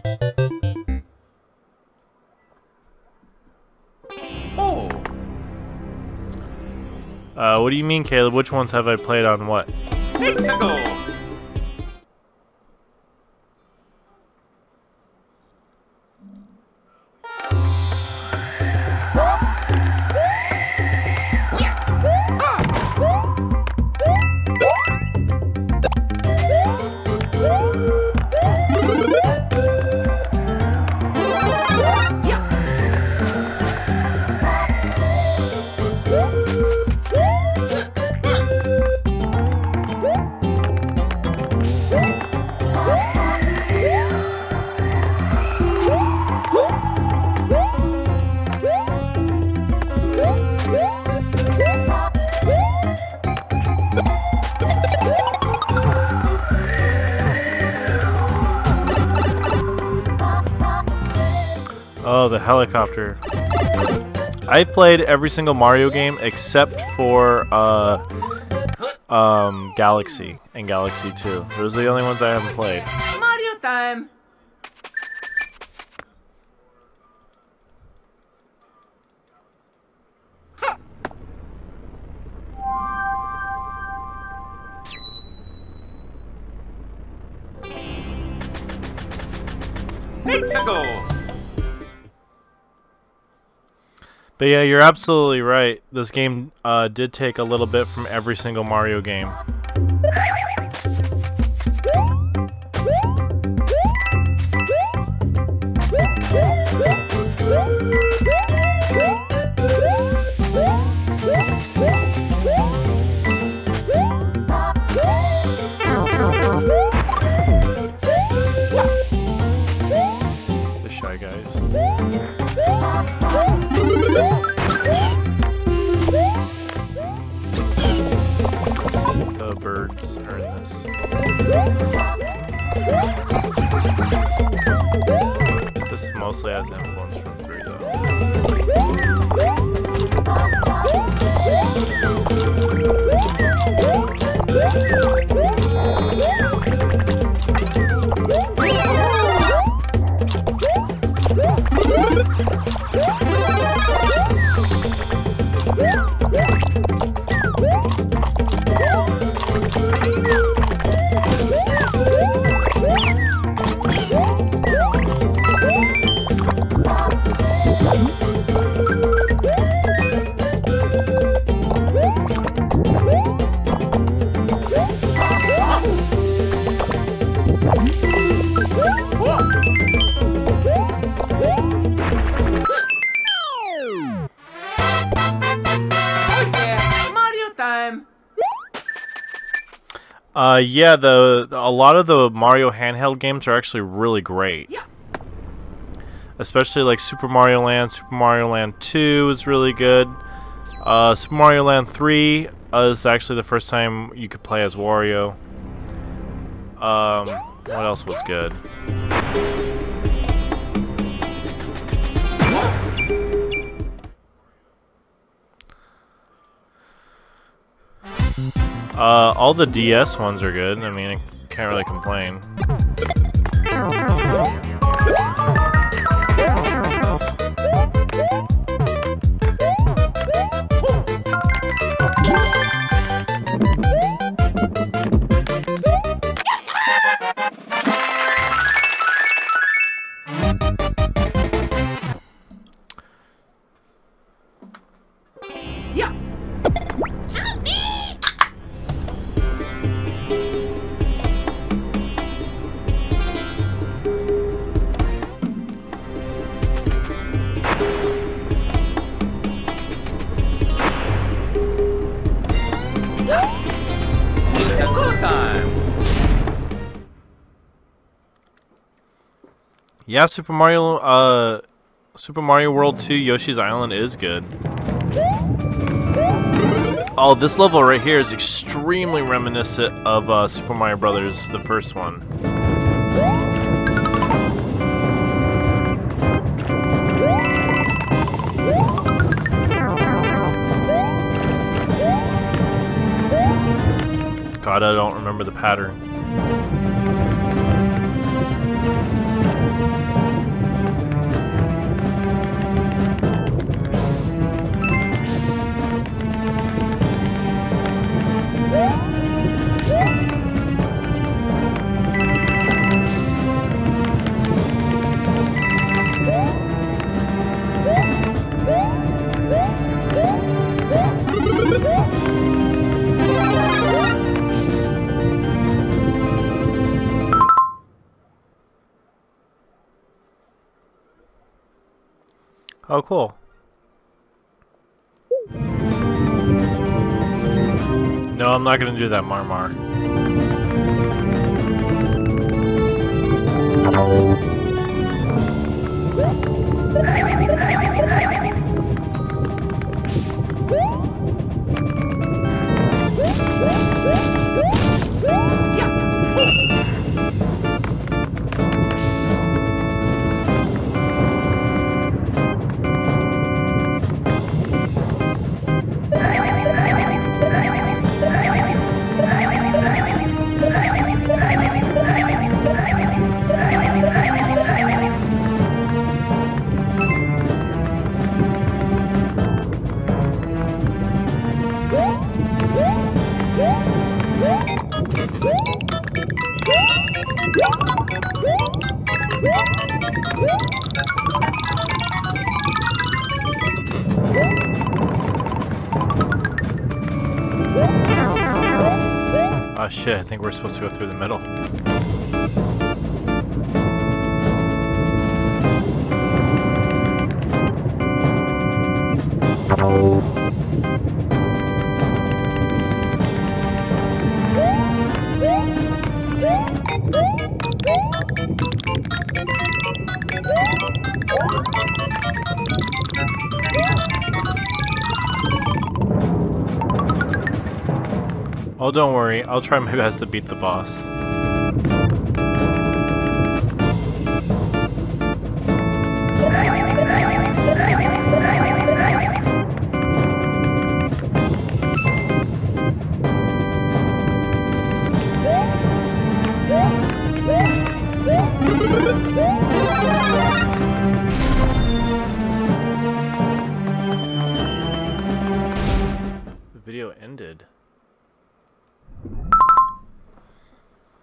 Oh. Uh, what do you mean, Caleb? Which ones have I played on what? Let's go! Oh, the helicopter. I've played every single Mario game except for uh, um, Galaxy and Galaxy two. Those are the only ones I haven't played. Mario time. Tickle. But yeah, you're absolutely right. This game uh, did take a little bit from every single Mario game. The Shy Guys. The birds are in this. This mostly has influence from three, though. Uh, yeah, the a lot of the Mario handheld games are actually really great. Yeah. Especially like Super Mario Land. Super Mario Land two is really good. Uh, Super Mario Land three uh, is actually the first time you could play as Wario. Um, what else was good? Uh, all the D S ones are good. I mean, I can't really complain. Yeah, Super Mario, uh, Super Mario World two Yoshi's Island is good. Oh, this level right here is extremely reminiscent of uh, Super Mario Brothers, the first one. God, I don't remember the pattern. Oh, cool. No, I'm not gonna do that, Marmar. Oh shit, I think we're supposed to go through the middle. Oh, don't worry. I'll try my best to beat the boss. The video ended.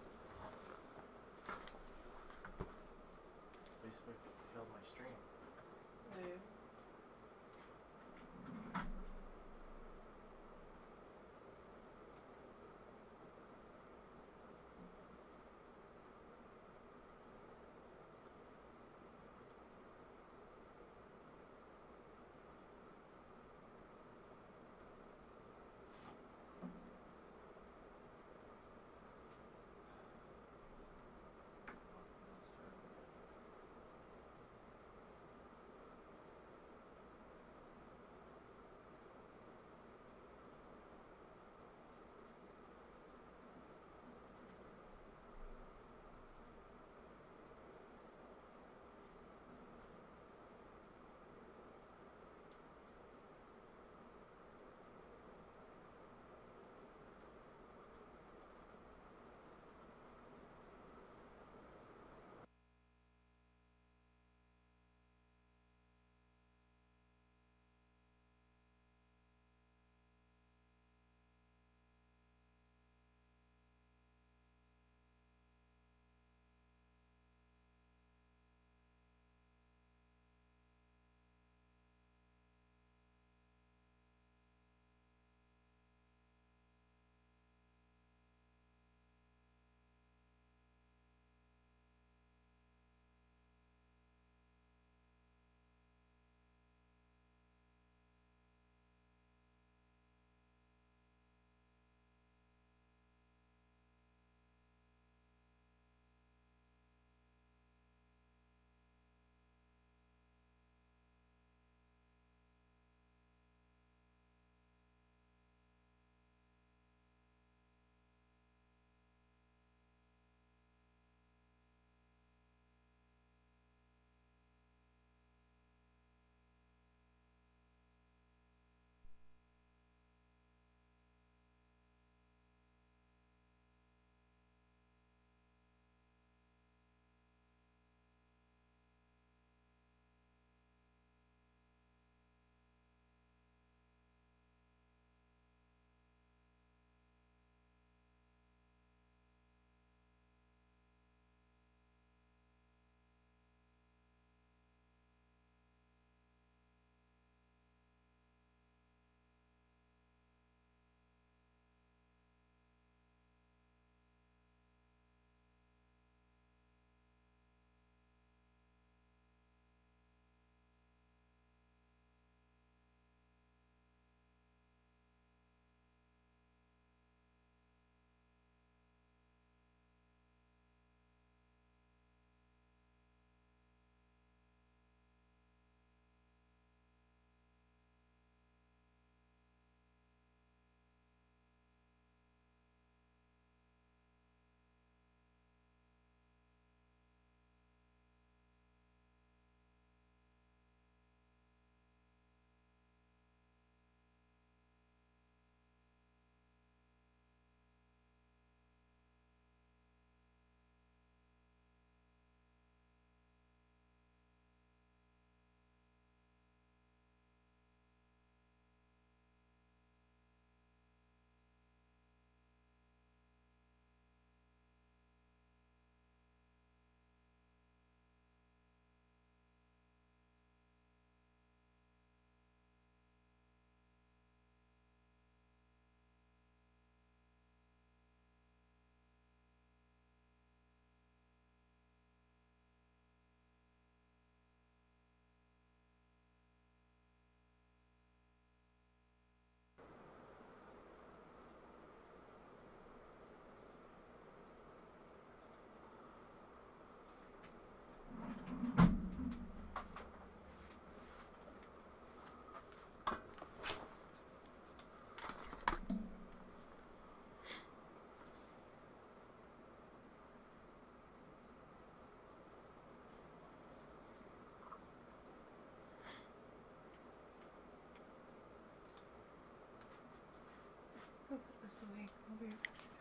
this away. I'll be-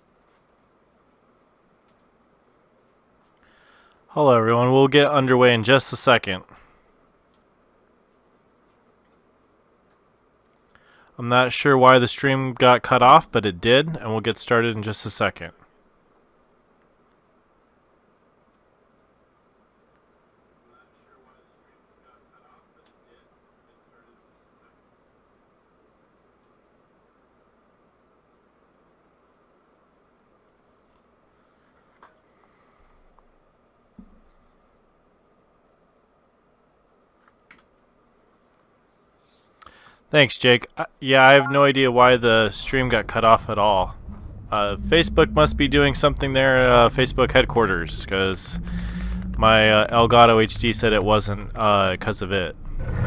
Hello everyone, we'll get underway in just a second. I'm not sure why the stream got cut off, but it did, and we'll get started in just a second. Thanks, Jake. Uh, yeah, I have no idea why the stream got cut off at all. Uh, Facebook must be doing something there, uh, Facebook headquarters, because my uh, Elgato H D said it wasn't because of it.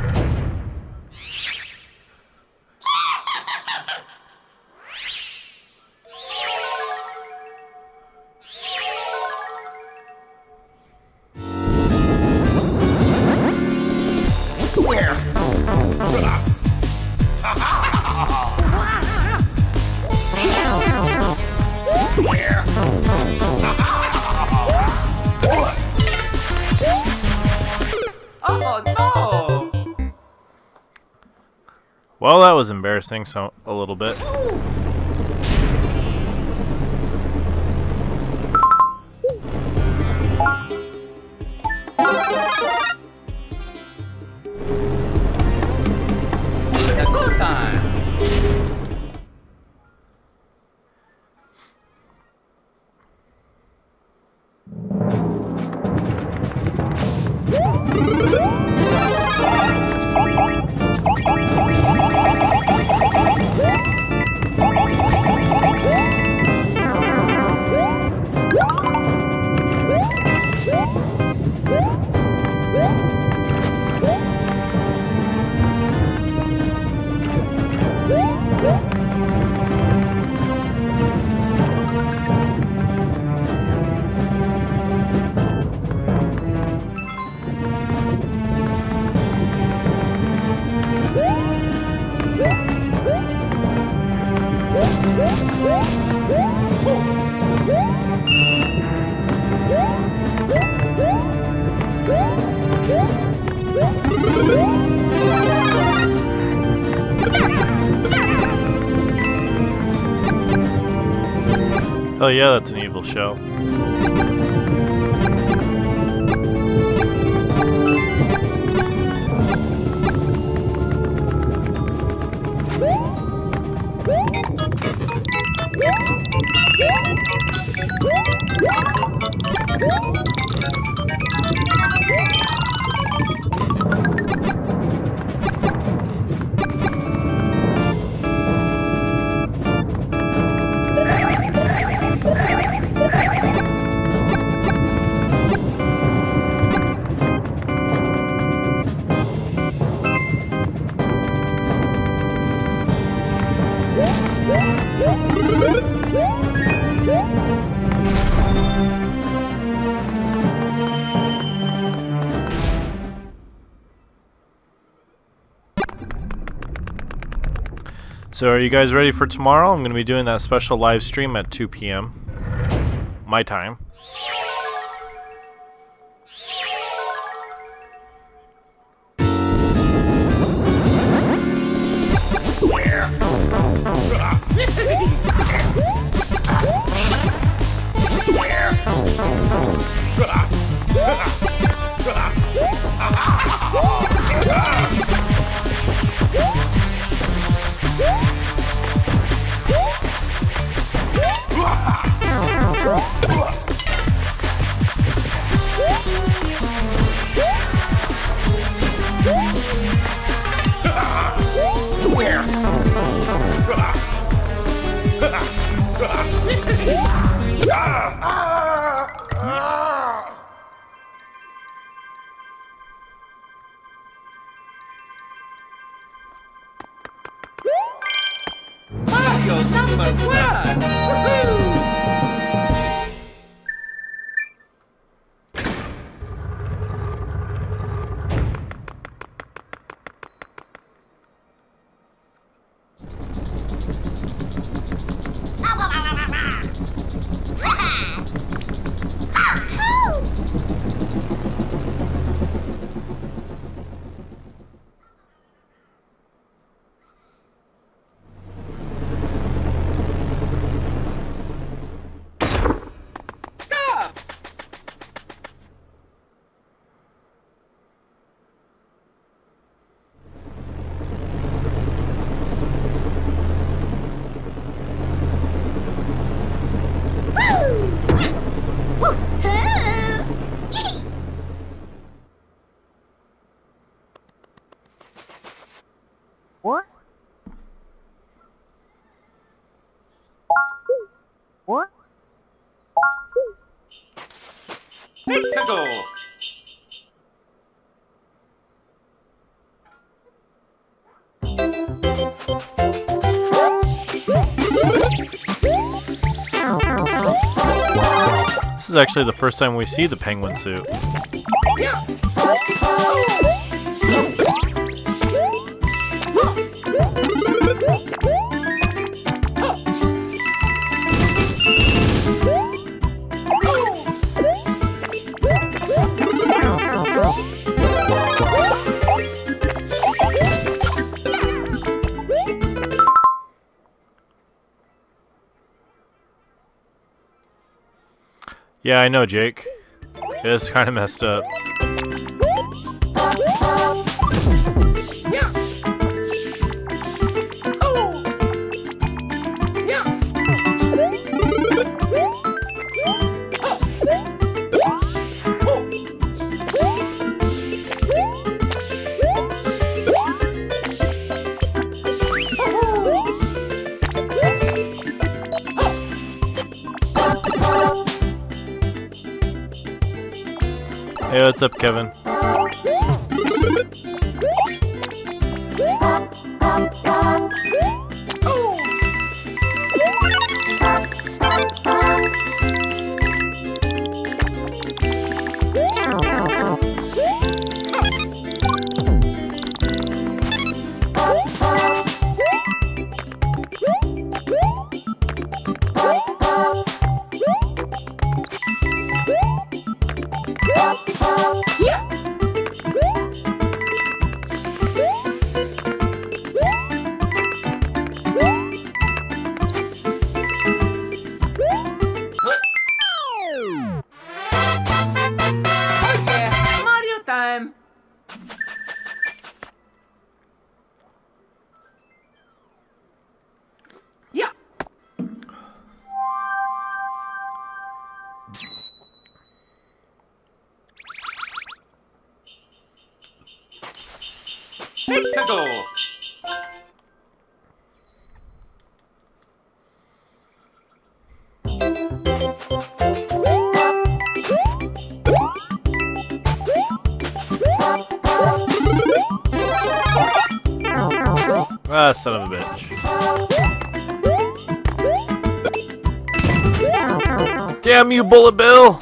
Oh no! Well, that was embarrassing, so a little bit. It's a good time. Oh yeah, that's an evil show. So are you guys ready for tomorrow? I'm going to be doing that special live stream at two P M my time. Mario number one! Woohoo! What? What? Let's go. This is actually the first time we see the penguin suit. Yeah, I know, Jake. It's kind of messed up. Hey, what's up, Kevin? Let's go. Ah, son of a bitch. Damn you, Bullet Bill!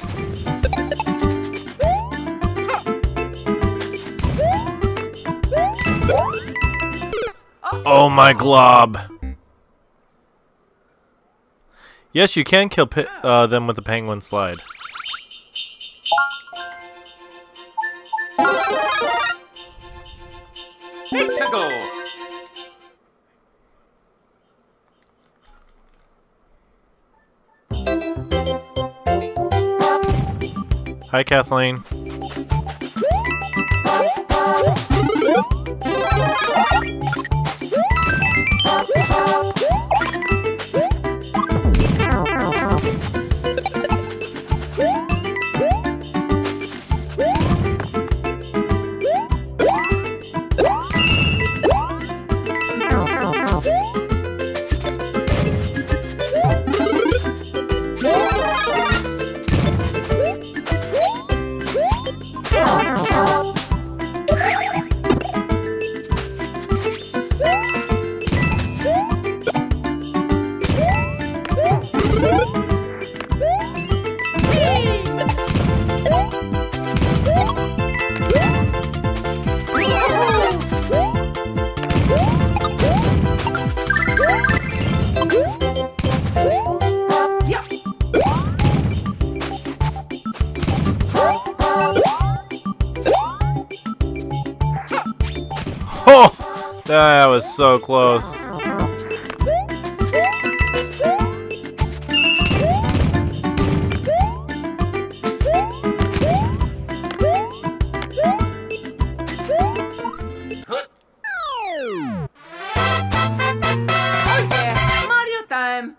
Oh my glob. Yes, you can kill pi uh, them with the penguin slide. Let's go. Hi, Kathleen. Oh, that was so close. Oh yeah, Mario time.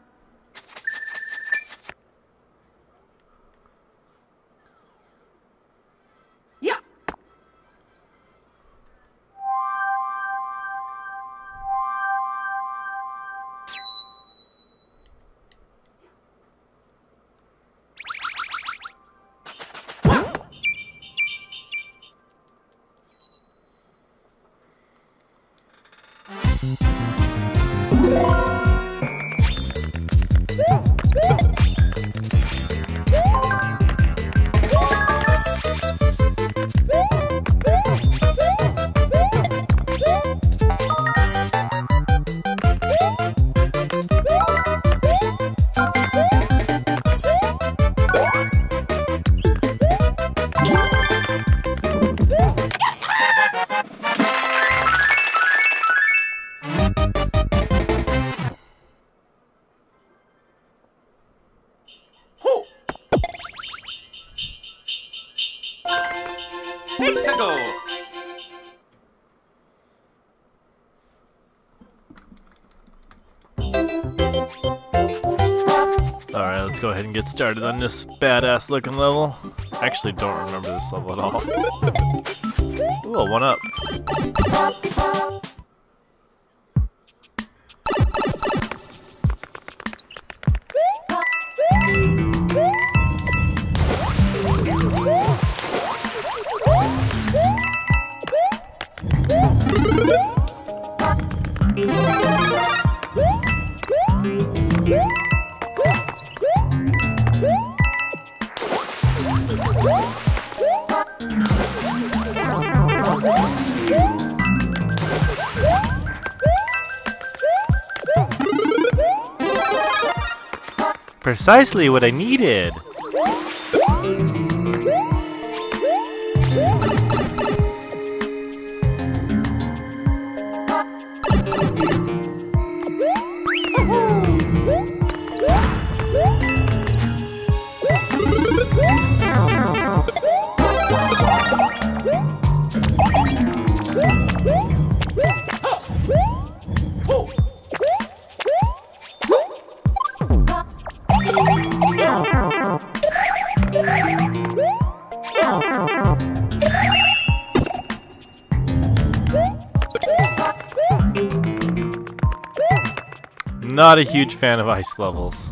Yeah. Let's go. Alright, let's go ahead and get started on this badass looking level. I actually don't remember this level at all. Ooh, a one up. Precisely what I needed. Not a huge fan of ice levels.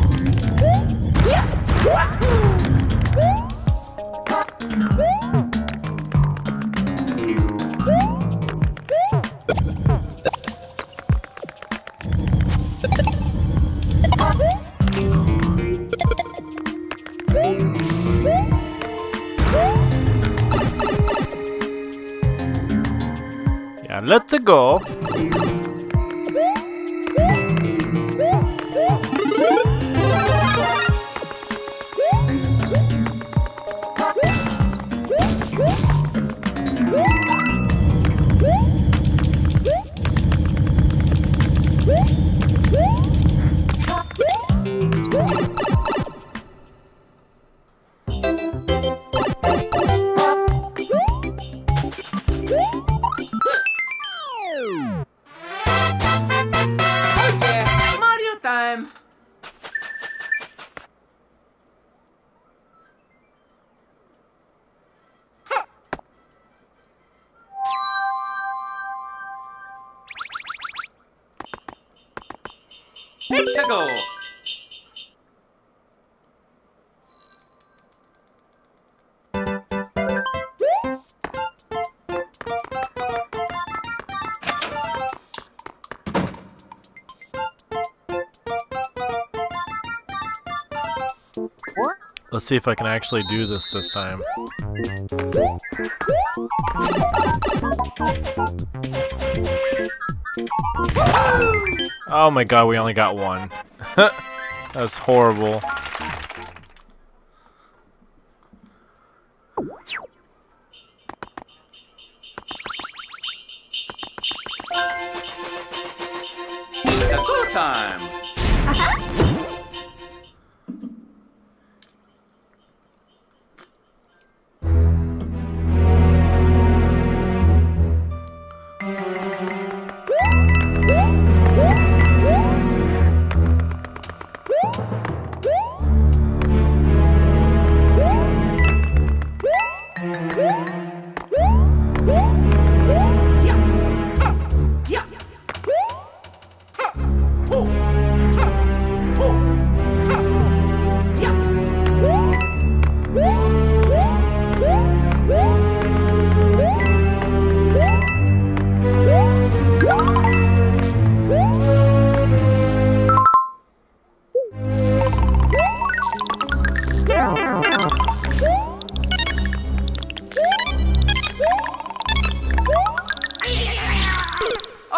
Yeah, let's go. Let's go. Let's see if I can actually do this this time. Oh my god, we only got one. That's horrible. It's a go time.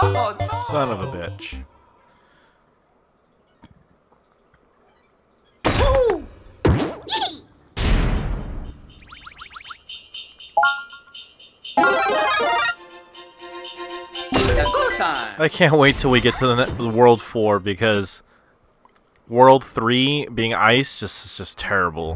Uh-oh. Son of a bitch. It's a go time. I can't wait till we get to the, ne the World four because World three being ice just is just terrible.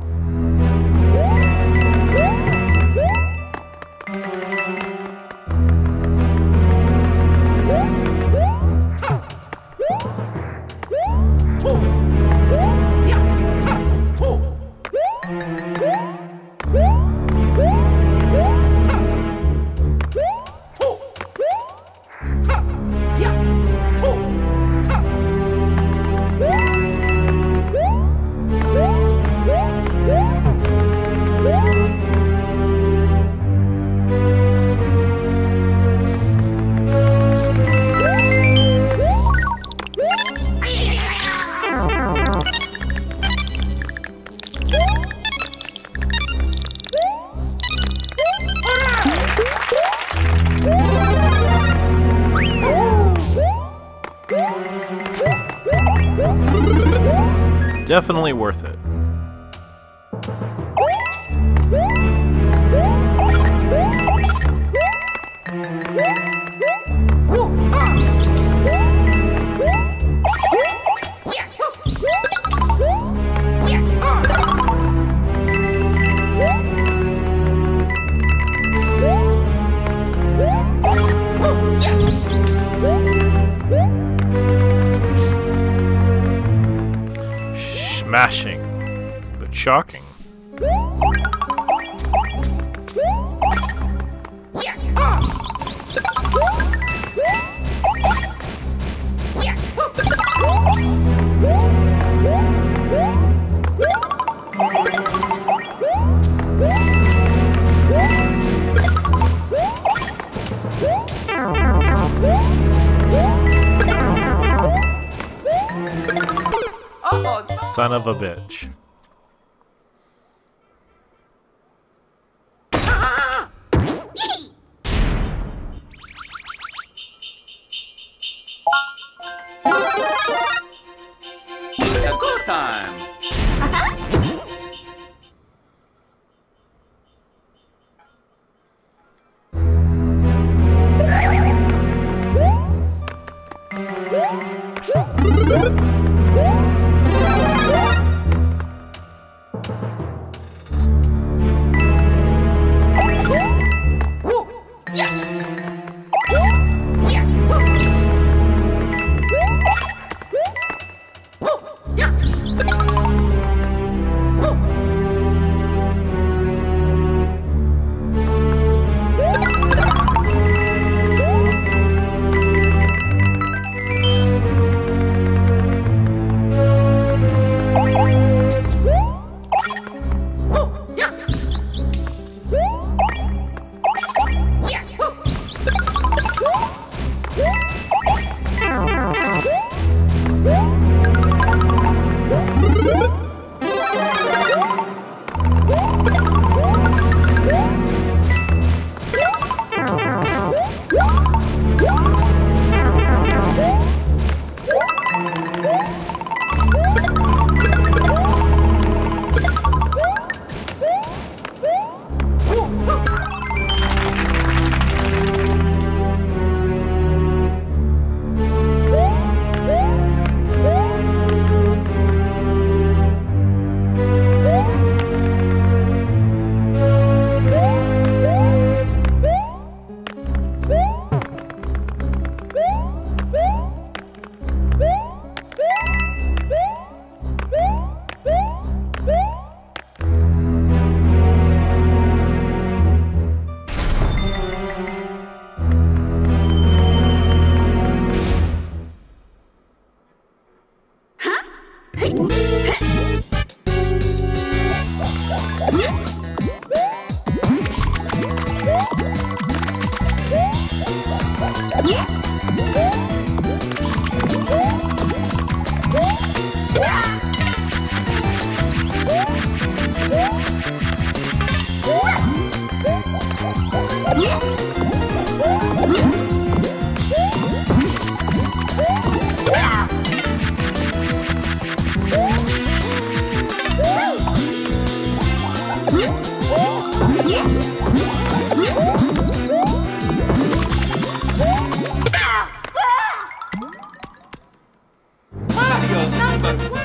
Definitely worth it. Smashing, but shocking. Son of a bitch. It's a go time.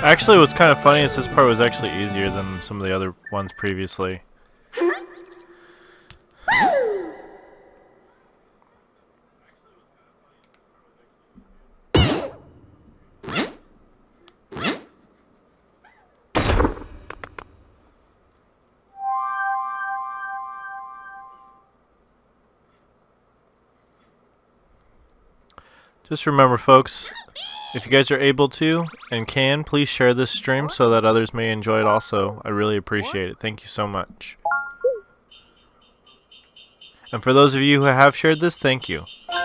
Actually, what's kind of funny is this part was actually easier than some of the other ones previously. Just remember, folks, if you guys are able to and can, please share this stream so that others may enjoy it also. I really appreciate it. Thank you so much. And for those of you who have shared this, thank you.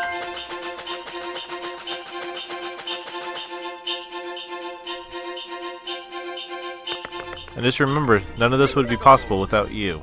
And just remember, none of this would be possible without you.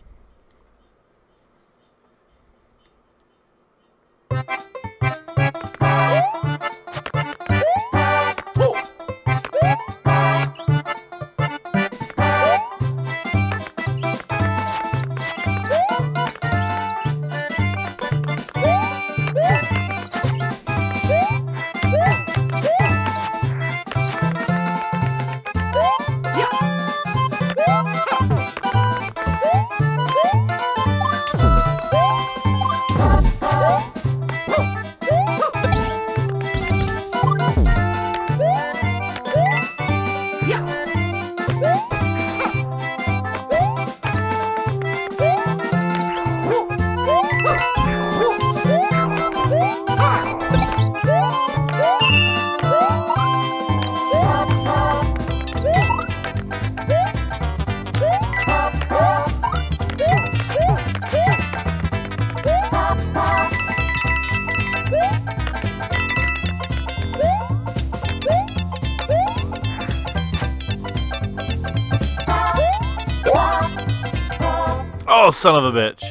Oh, son of a bitch.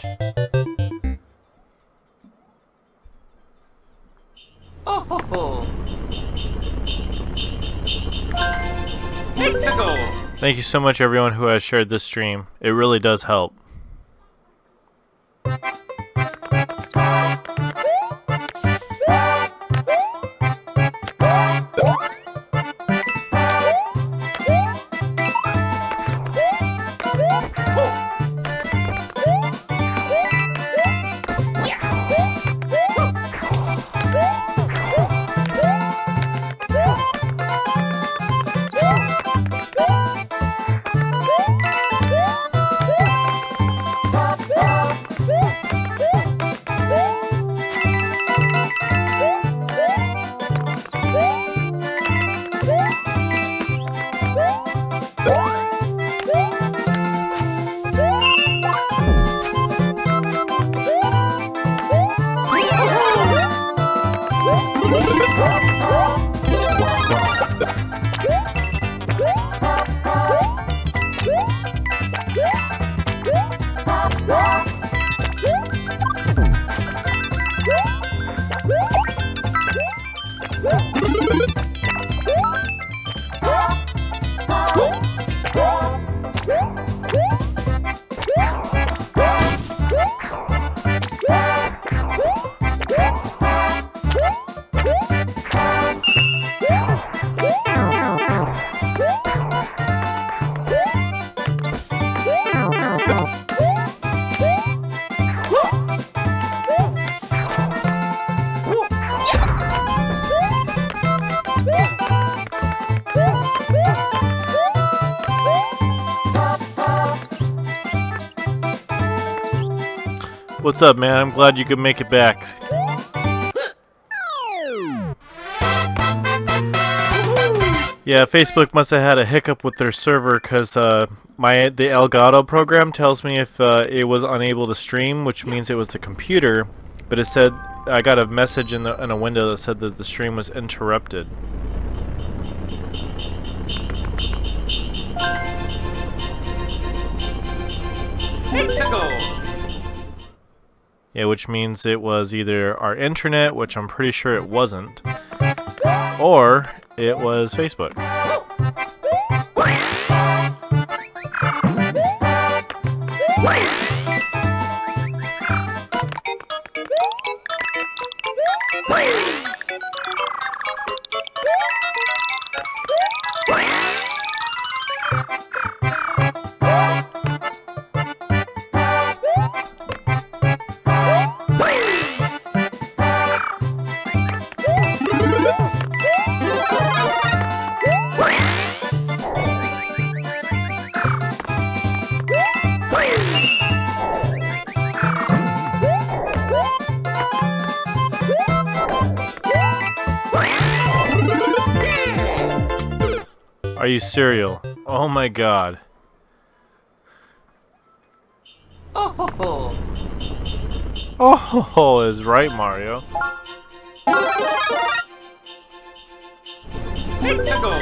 Oh ho ho! Hexago! Thank you so much, everyone who has shared this stream. It really does help. What's up, man? I'm glad you could make it back. Yeah, Facebook must have had a hiccup with their server because uh, my the Elgato program tells me if uh, it was unable to stream, which means it was the computer. But it said I got a message in, the, in a window that said that the stream was interrupted. Hexago! Yeah, which means it was either our internet, which I'm pretty sure it wasn't, or it was Facebook. What? Are you cereal? Oh my god. Oh ho ho! Oh ho ho is right, Mario. Let's go!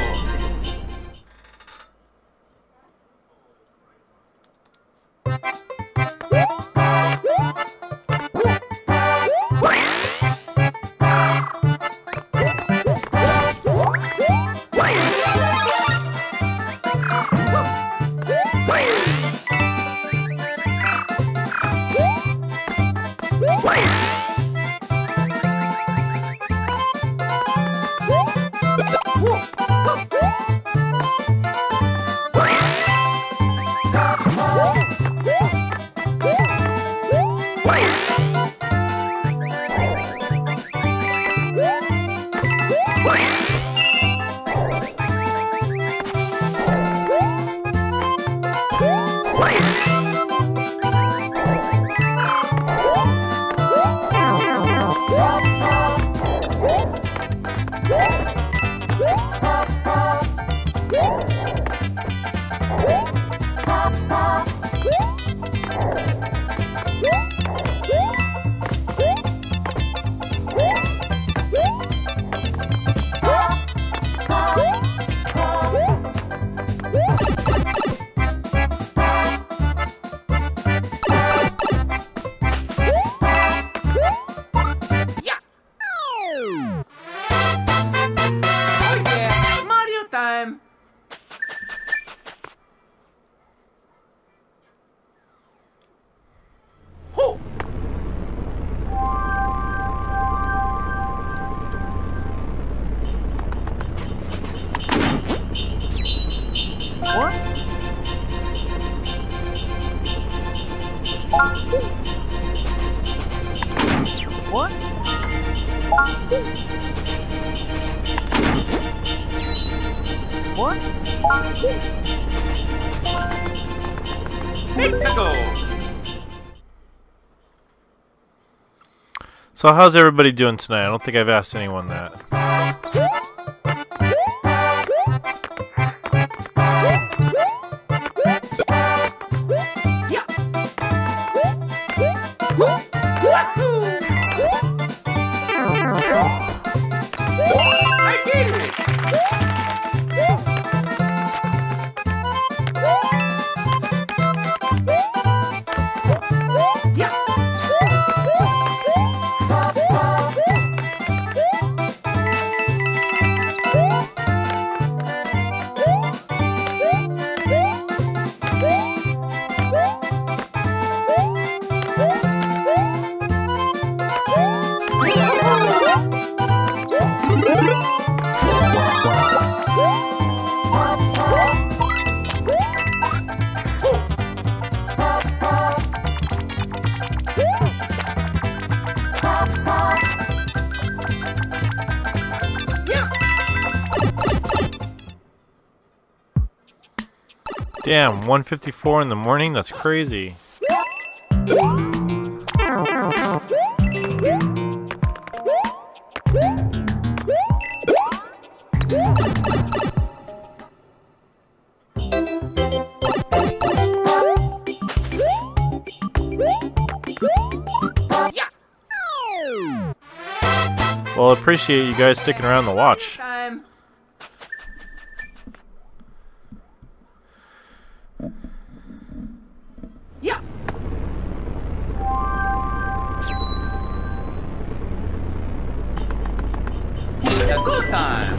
What? What? Let's go! So how's everybody doing tonight? I don't think I've asked anyone that. I did it! Damn, one fifty-four in the morning? That's crazy. Well, I appreciate you guys sticking around to watch. Time. Yeah. It's a good time.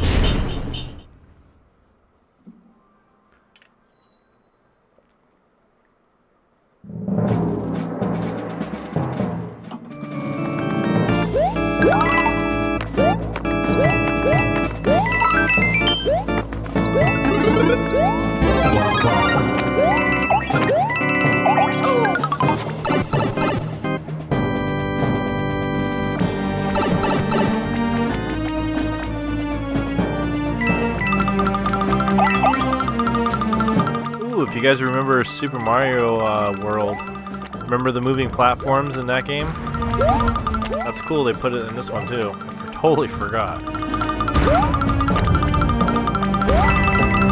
If you guys remember Super Mario uh, World, remember the moving platforms in that game? That's cool, they put it in this one too. I totally forgot.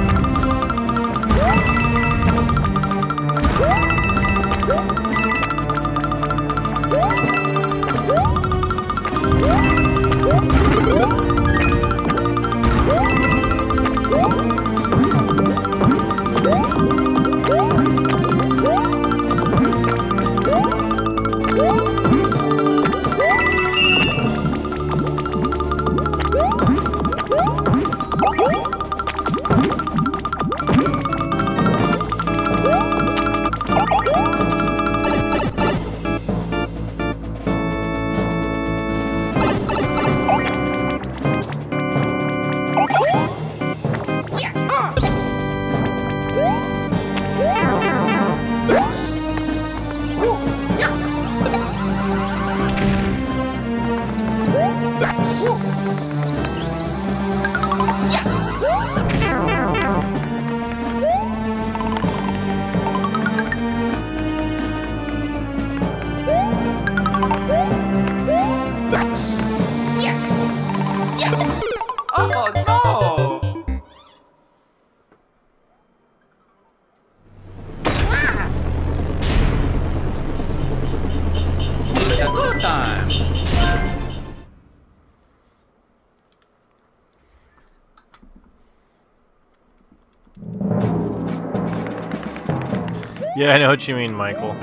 Yeah, I know what you mean, Michael.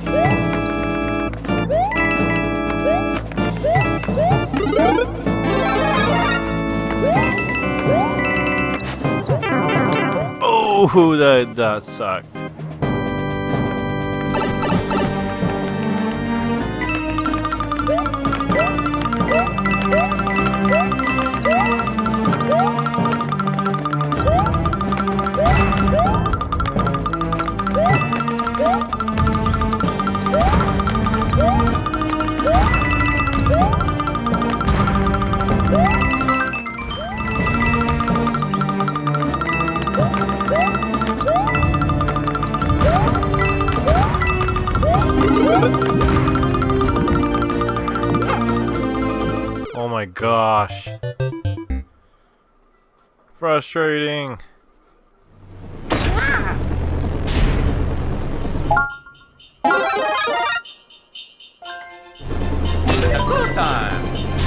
Oh, that that sucked. Oh my gosh. Frustrating. It's a good time.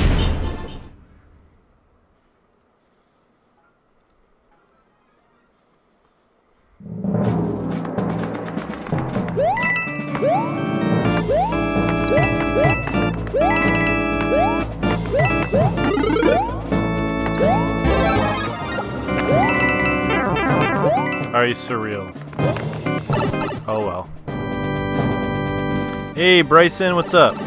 Are you surreal? Oh well. Hey Bryson, what's up?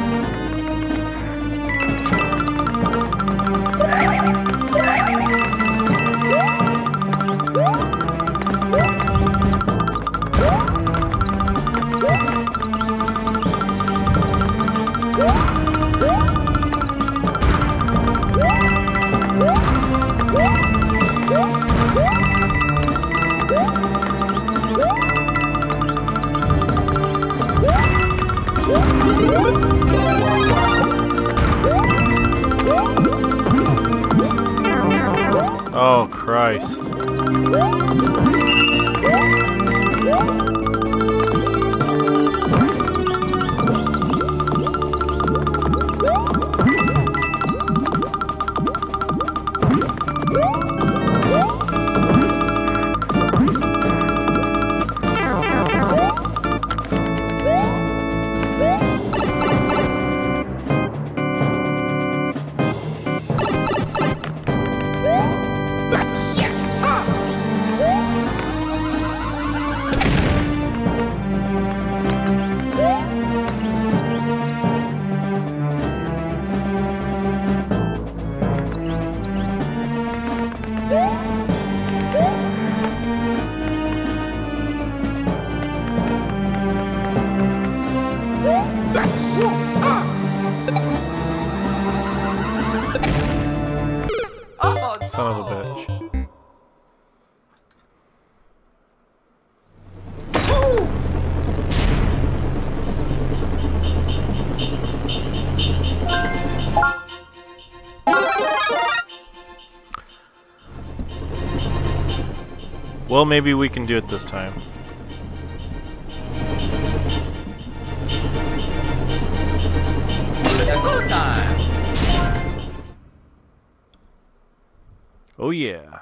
Oh Christ. Oh, Son of a no. bitch. Well, maybe we can do it this time. It's a good time. Oh yeah.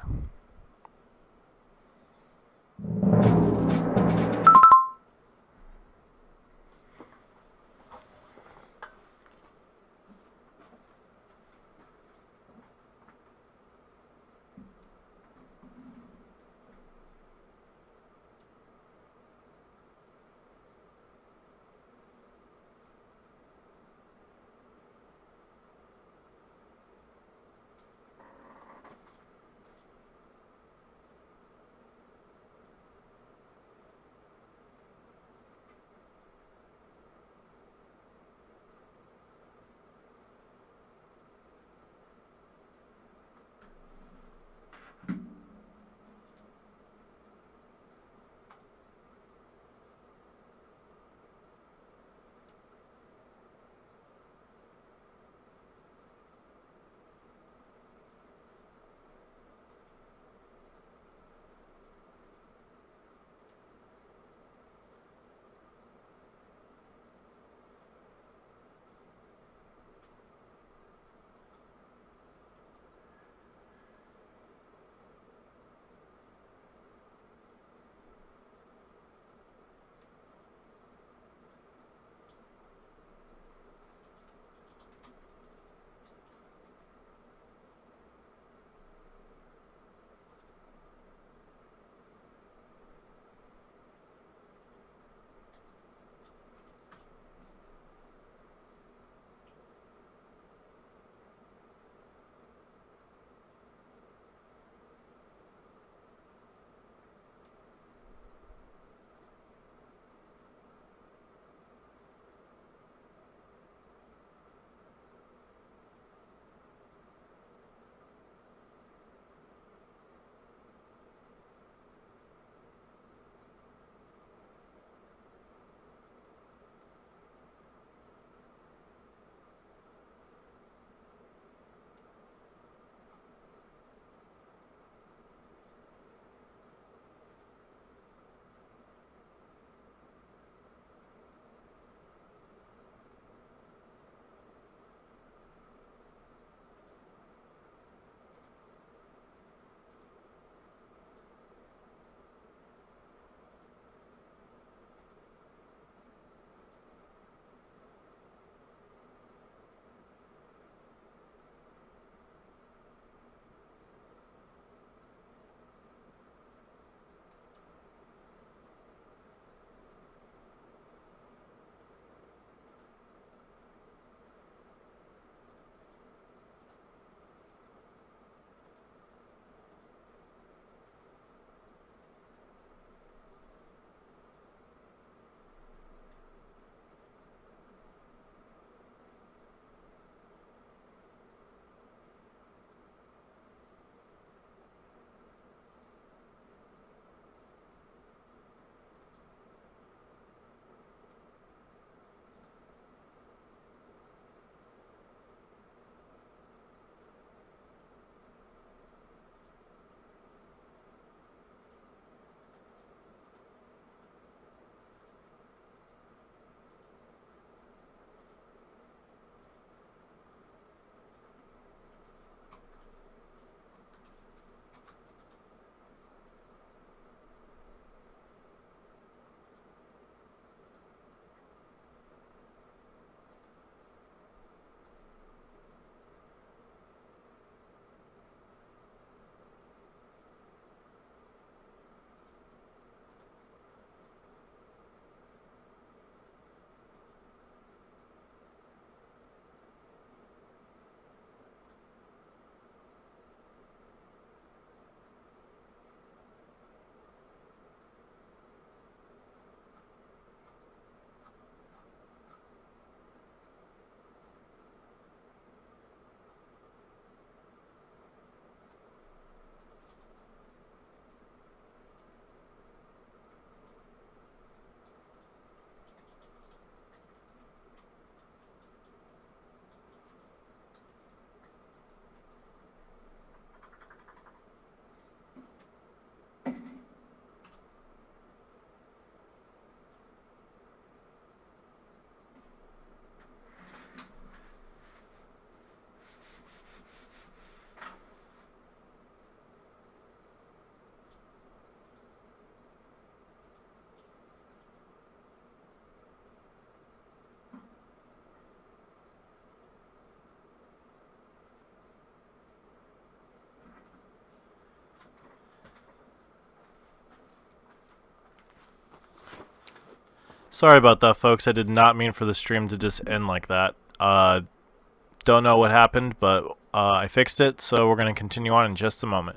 Sorry about that, folks. I did not mean for the stream to just end like that. Uh, don't know what happened, but uh, I fixed it, so we're going to continue on in just a moment.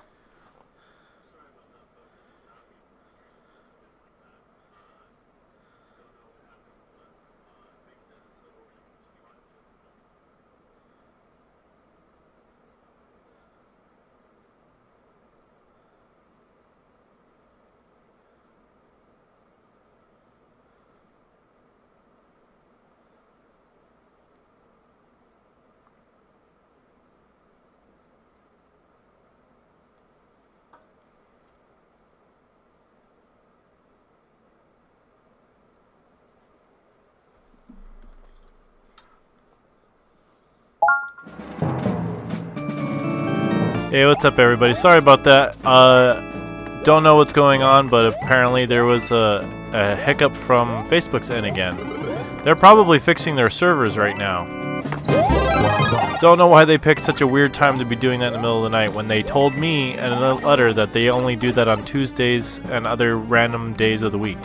Hey, what's up, everybody? Sorry about that. Uh, don't know what's going on, but apparently there was a, a hiccup from Facebook's end again. They're probably fixing their servers right now. Don't know why they picked such a weird time to be doing that in the middle of the night when they told me in a letter that they only do that on Tuesdays and other random days of the week.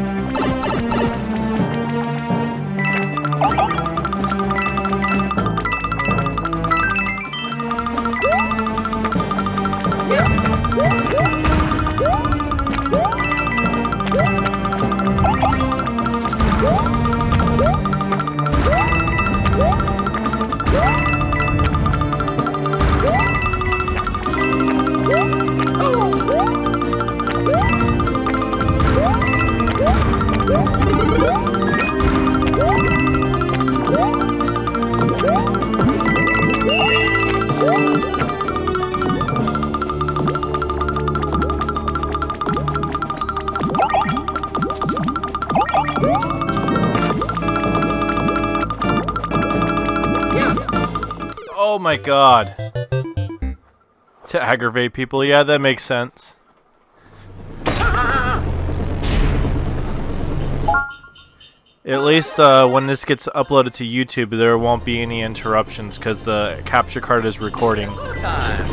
Oh my god. To aggravate people, yeah, that makes sense. At least uh, when this gets uploaded to YouTube, there won't be any interruptions because the capture card is recording. Time.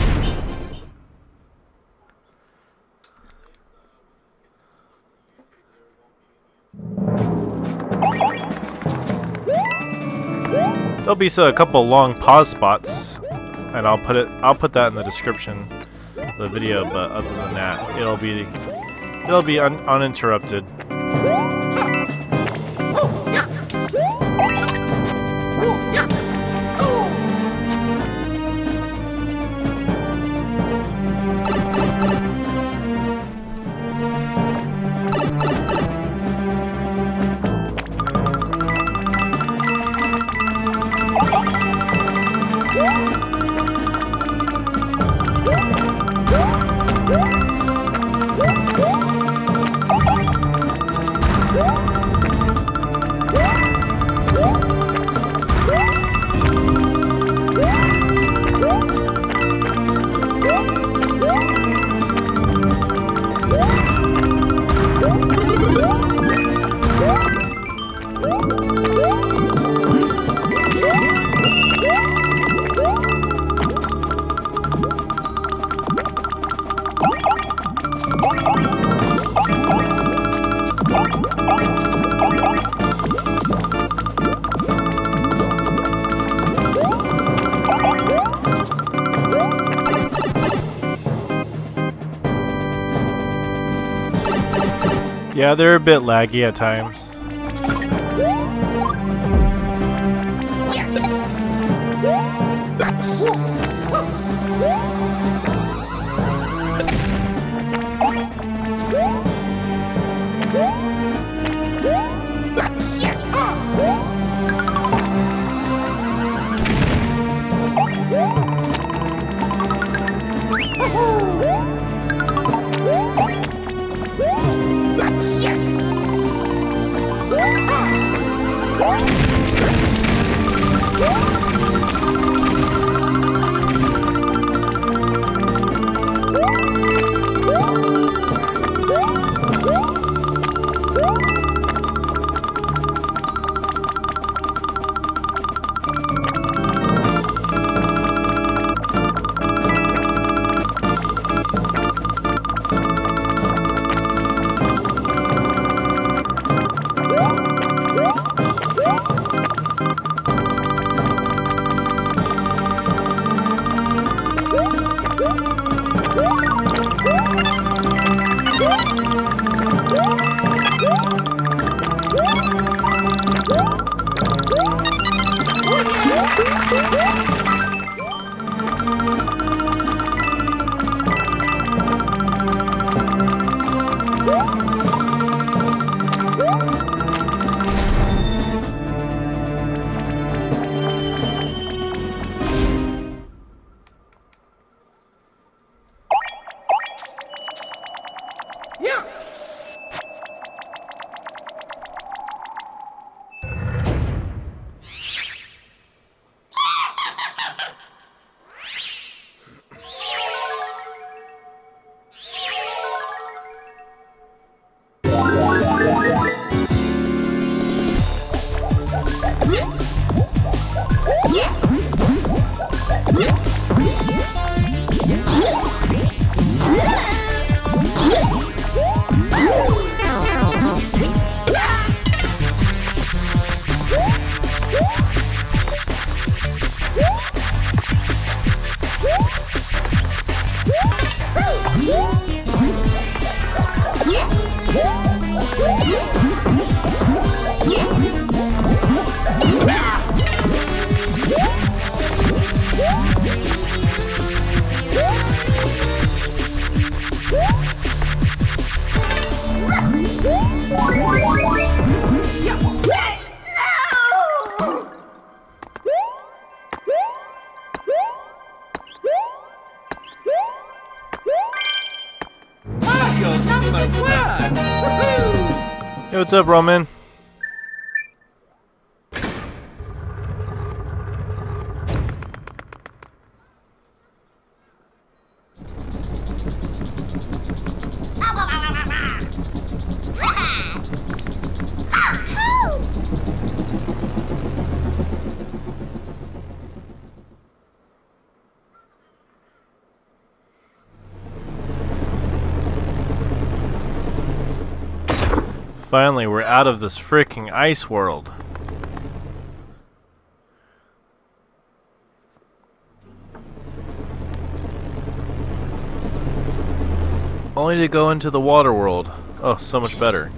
There'll be so, a couple long pause spots, and I'll put it. I'll put that in the description of the video. But other than that, it'll be it'll be un uninterrupted. Yeah, they're a bit laggy at times. Ultimate win! Woohoo! Hey, what's up, Roman? Finally, we're out of this freaking ice world. Only to go into the water world. Oh, so much better.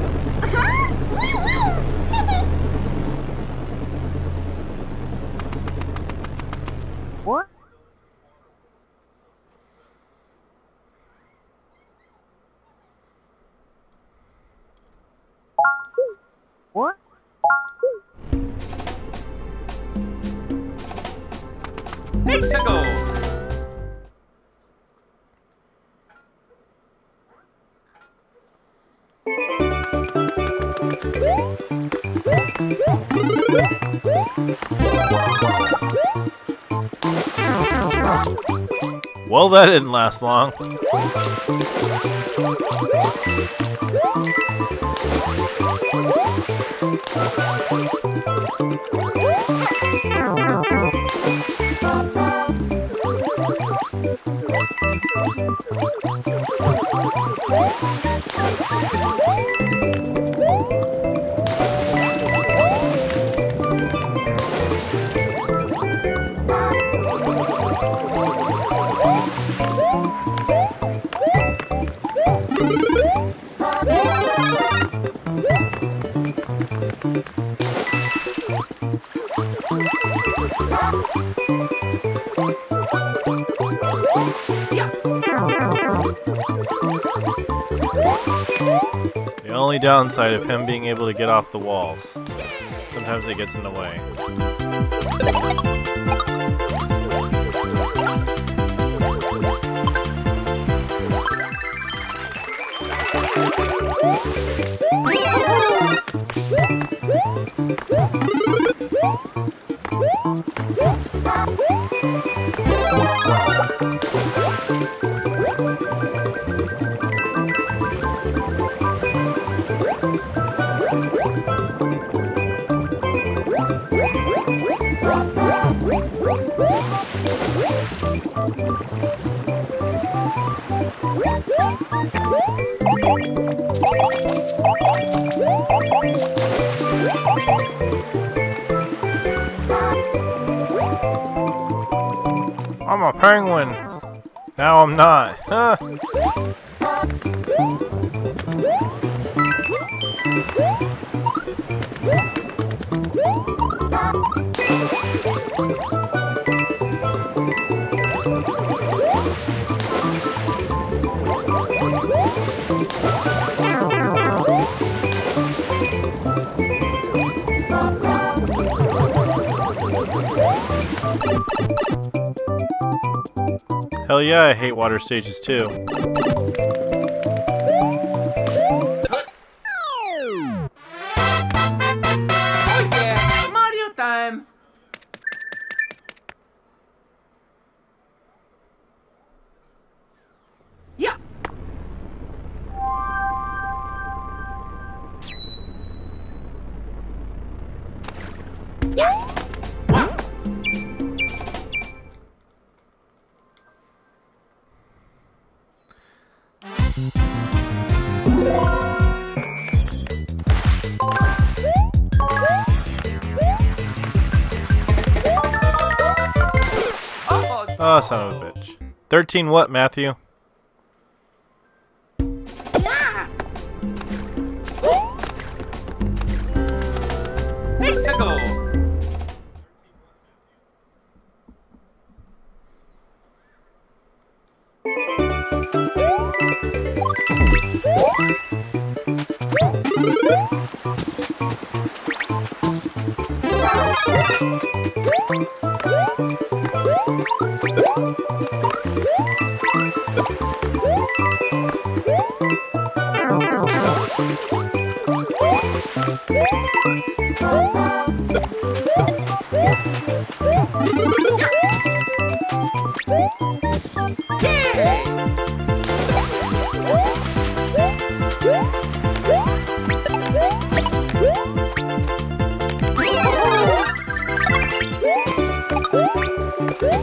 What? What? Mexico! Well, that didn't last long. The only downside of him being able to get off the walls. Sometimes it gets in the way. I'm a penguin. Now I'm not. Huh. Hell yeah, I hate water stages too. Oh yeah, Mario time! Yeah! Yeah! Oh, son of a bitch. thirteen what, Matthew? Mexico!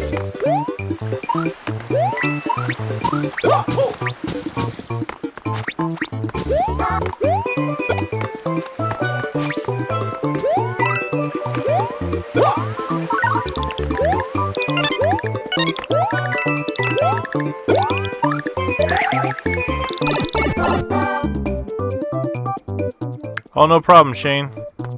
Oh, no problem, Shane.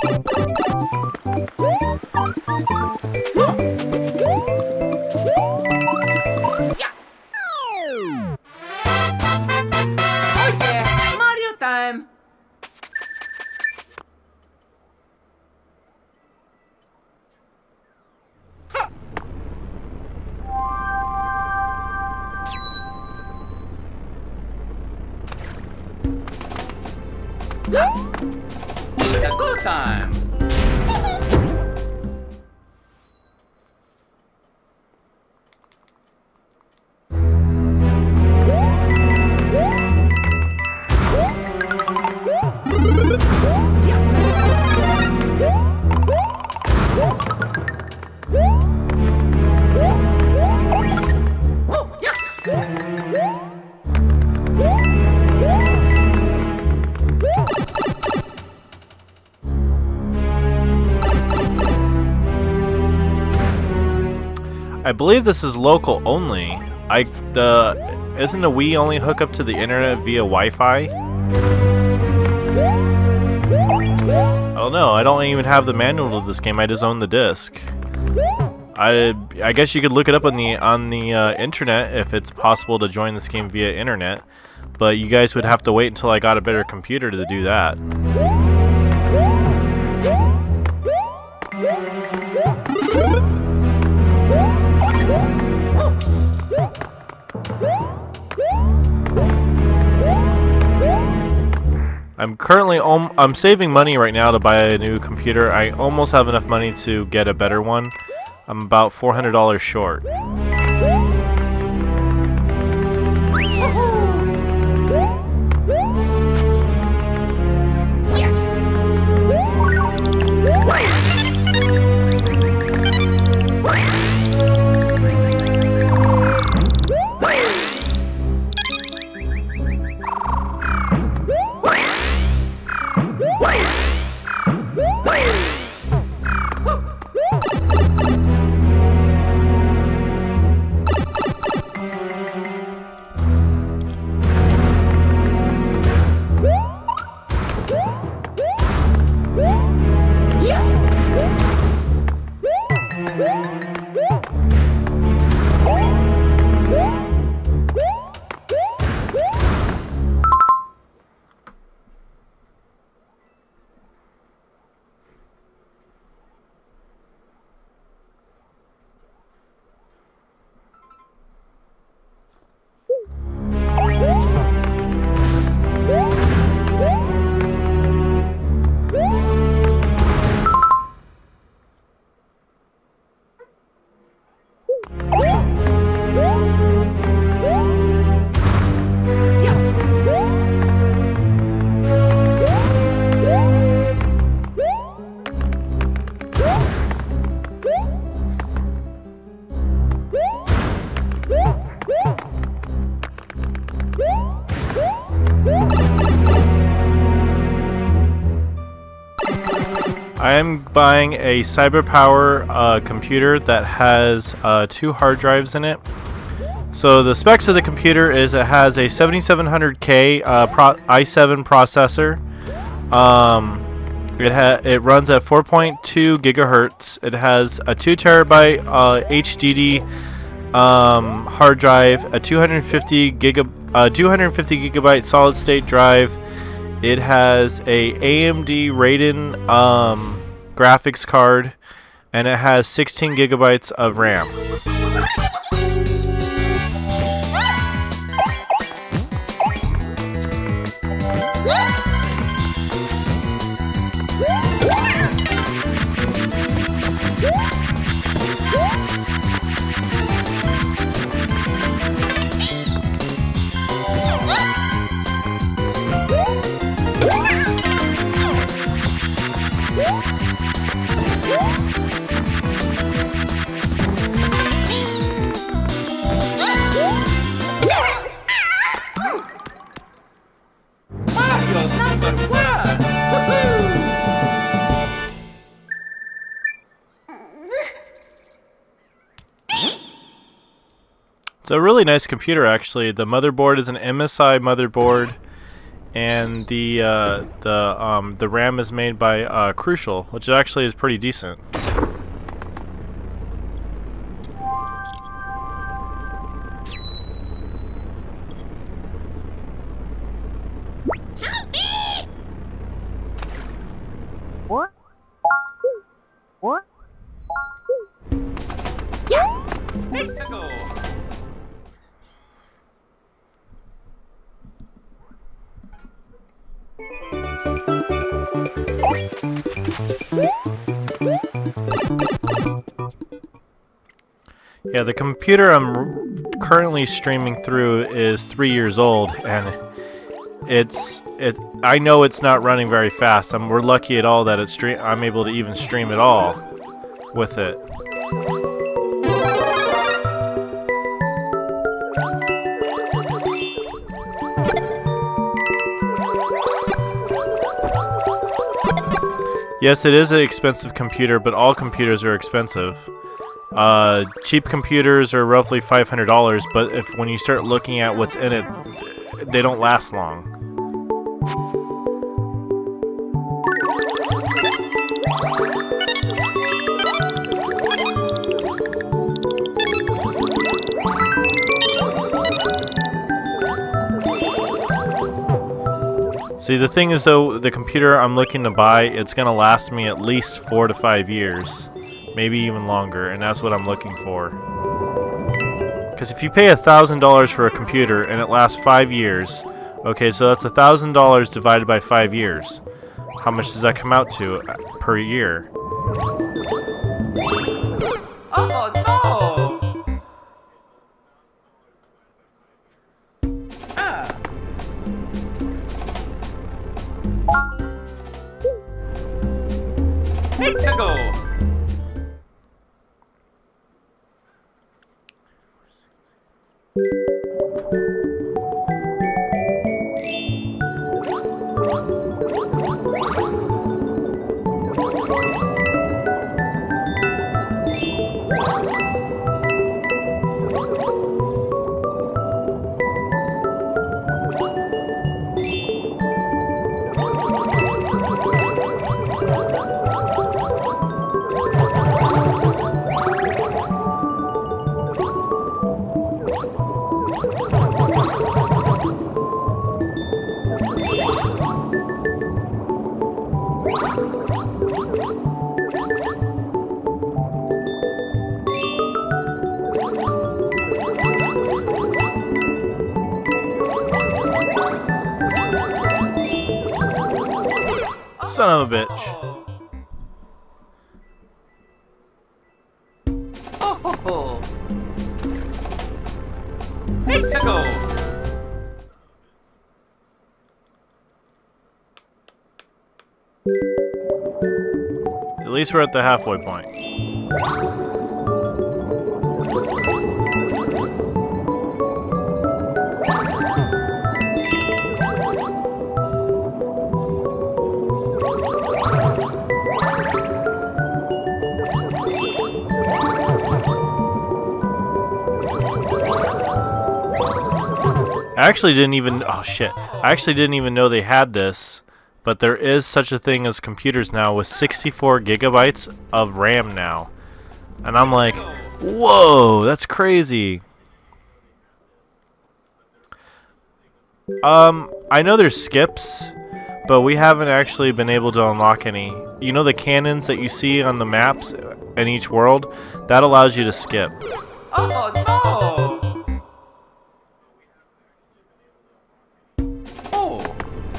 Oh yeah, Mario time. It's a go time. Oh, yeah. I believe this is local only. I the isn't the Wii only hook up to the internet via Wi-Fi? I don't know. I don't even have the manual to this game. I just own the disc. I I guess you could look it up on the on the uh, internet if it's possible to join this game via internet, but you guys would have to wait until I got a better computer to do that. I'm currently om I'm saving money right now to buy a new computer. I almost have enough money to get a better one. I'm about four hundred dollars short. I am buying a CyberPower uh, computer that has uh, two hard drives in it. So the specs of the computer is it has a seventy-seven hundred K uh, pro i seven processor. Um, it ha it runs at four point two gigahertz. It has a two terabyte uh, H D D um, hard drive, a two hundred fifty giga uh, two hundred fifty gigabyte solid state drive. It has a A M D Radeon um, graphics card, and it has sixteen gigabytes of RAM. It's a really nice computer, actually. The motherboard is an M S I motherboard, and the uh, the um, the RAM is made by uh, Crucial, which actually is pretty decent. What? What? Let's go. Yeah, the computer I'm currently streaming through is three years old, and it's it. I know it's not running very fast. I'm, we're lucky at all that it's stream. I'm able to even stream at all with it. Yes, it is an expensive computer, but all computers are expensive. Uh, cheap computers are roughly five hundred dollars, but if when you start looking at what's in it, they don't last long. See, the thing is though, the computer I'm looking to buy, it's gonna last me at least four to five years. Maybe even longer, and that's what I'm looking for. Because if you pay a thousand dollars for a computer and it lasts five years, okay, so that's a thousand dollars divided by five years. How much does that come out to per year? Oh no! Ah. Let's go. Son of a bitch. Oh ho ho! Let's go! At least we're at the halfway point. I actually didn't even, oh shit, I actually didn't even know they had this, but there is such a thing as computers now with sixty-four gigabytes of RAM now. And I'm like, whoa, that's crazy. Um, I know there's skips, but we haven't actually been able to unlock any. You know the cannons that you see on the maps in each world? That allows you to skip. Oh no! Oh!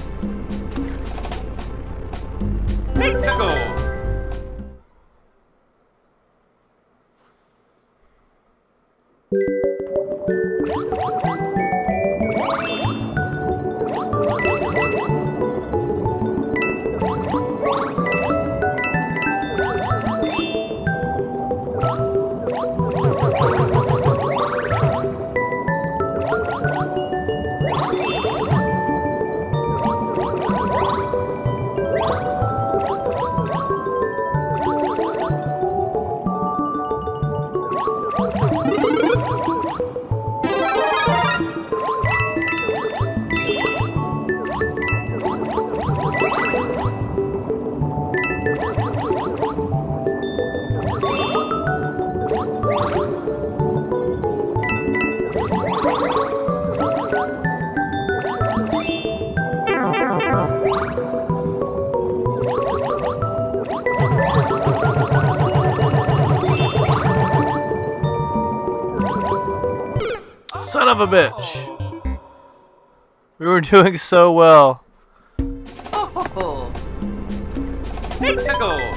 Let's go! Son of a bitch! We were doing so well. Oh, let's go.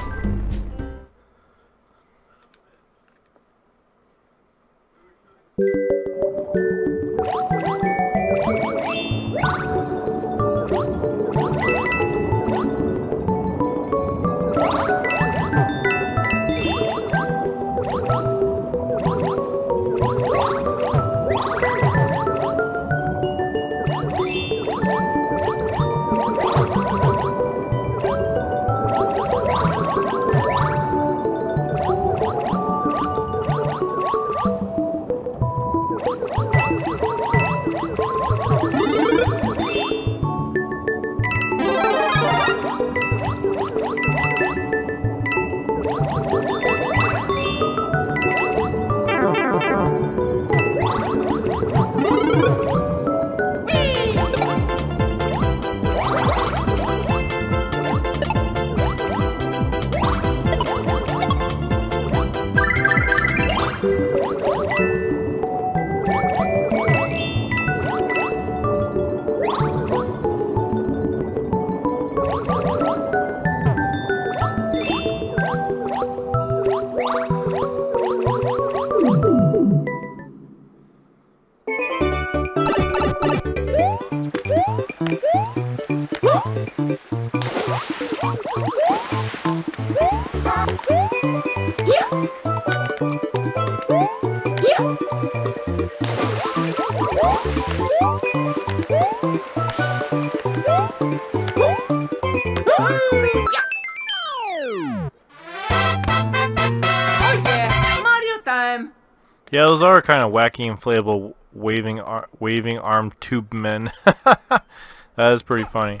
Yeah, those are kind of wacky, inflatable, waving, ar waving arm tube men. That is pretty funny.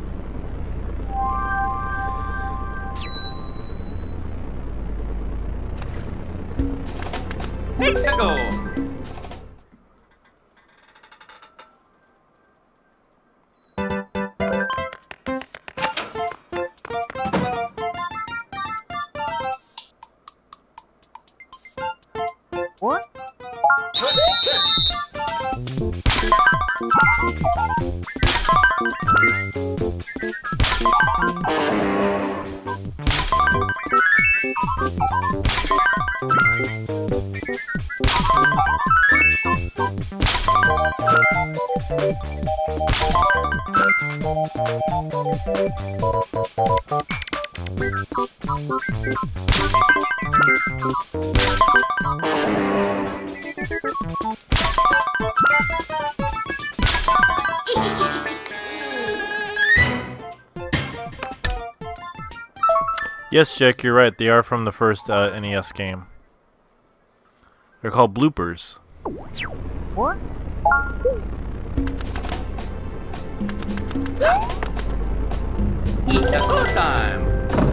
Let's go. What? Yes, Jack, you're right. They are from the first uh, N E S game. They're called bloopers. What? It's a go time.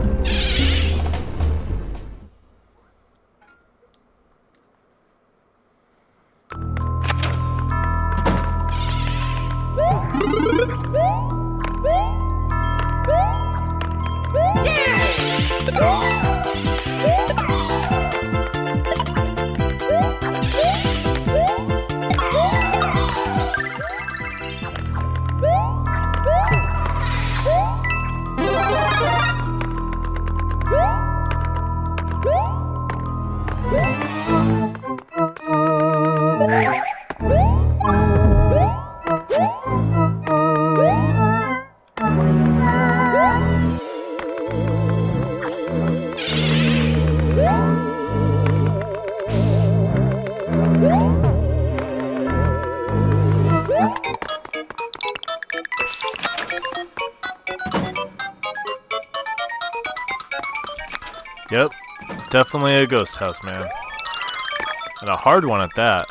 Yep, definitely a ghost house, man. And a hard one at that.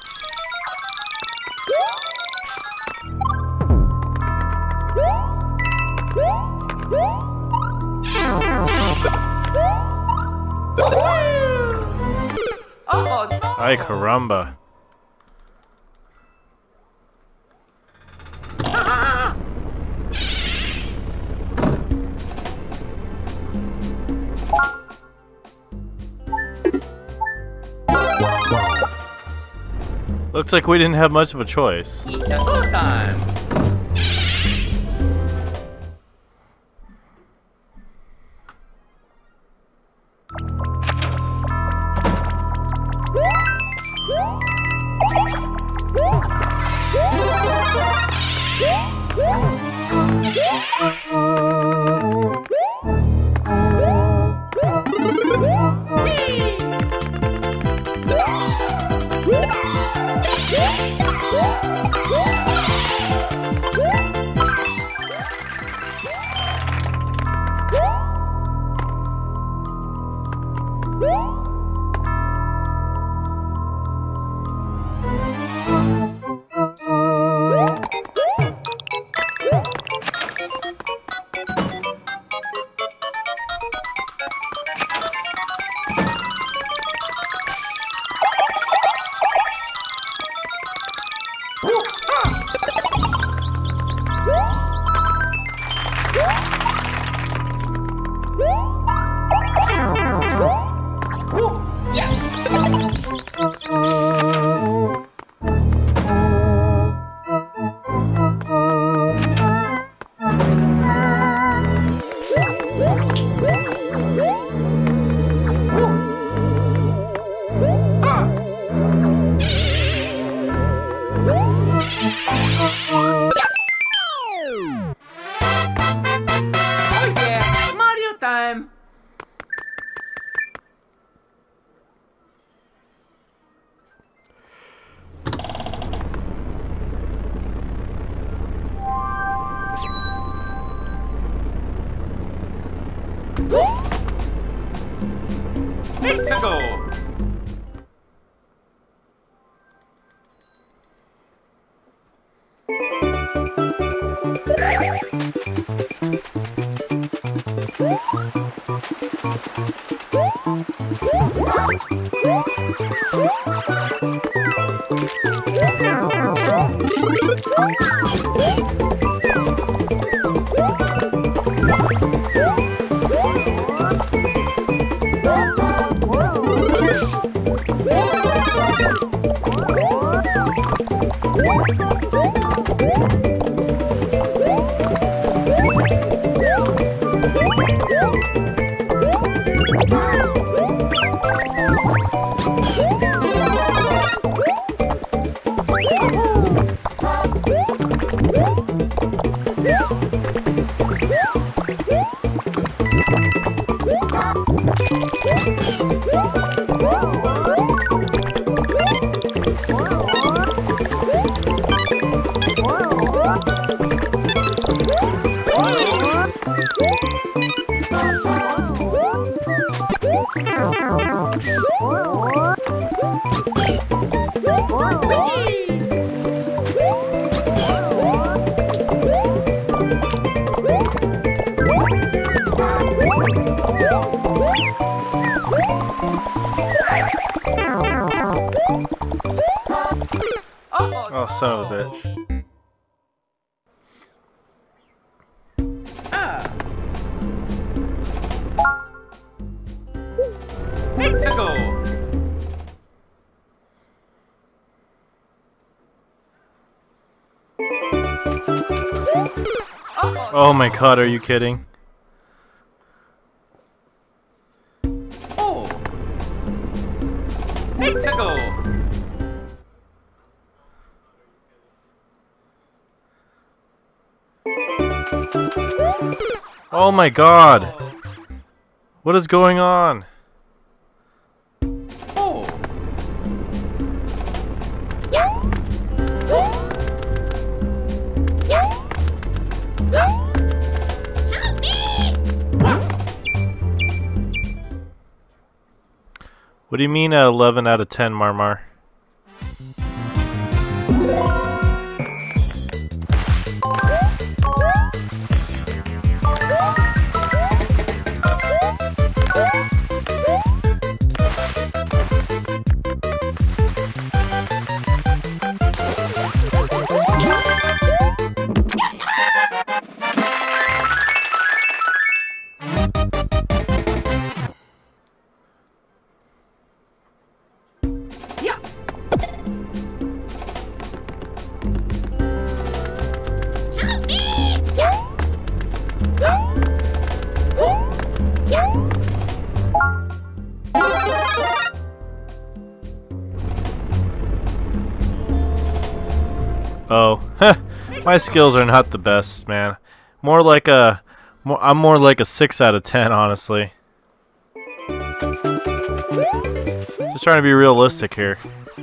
Oh no! Ay caramba. Looks like we didn't have much of a choice. It's a go time. Oh yeah, Mario time. Let's go. Oh, son of a bitch. Ah. Let's go. Oh my god, are you kidding? Oh. Let's go. Oh my god! What is going on? Oh. What do you mean at eleven out of ten, Marmar? Yeah. Oh, my skills are not the best, man. More like a, more, I'm more like a six out of ten, honestly. Just trying to be realistic here.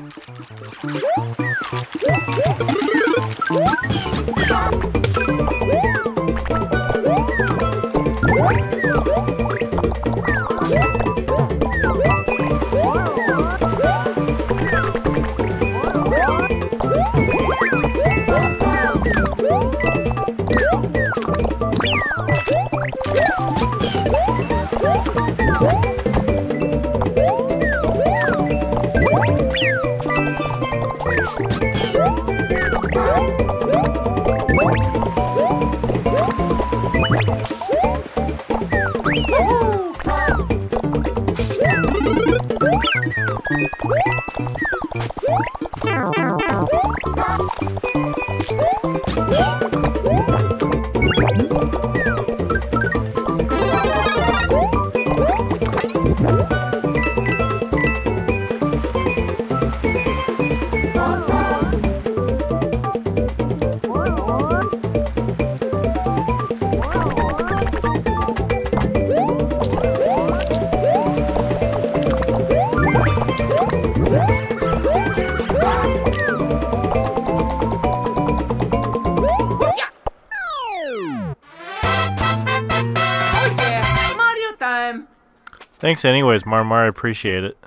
Thanks anyways, Marmar, I appreciate it.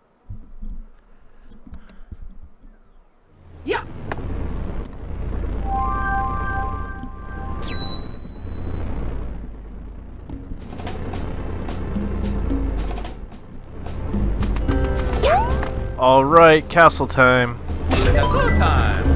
Yeah. All right, castle time. Castle time.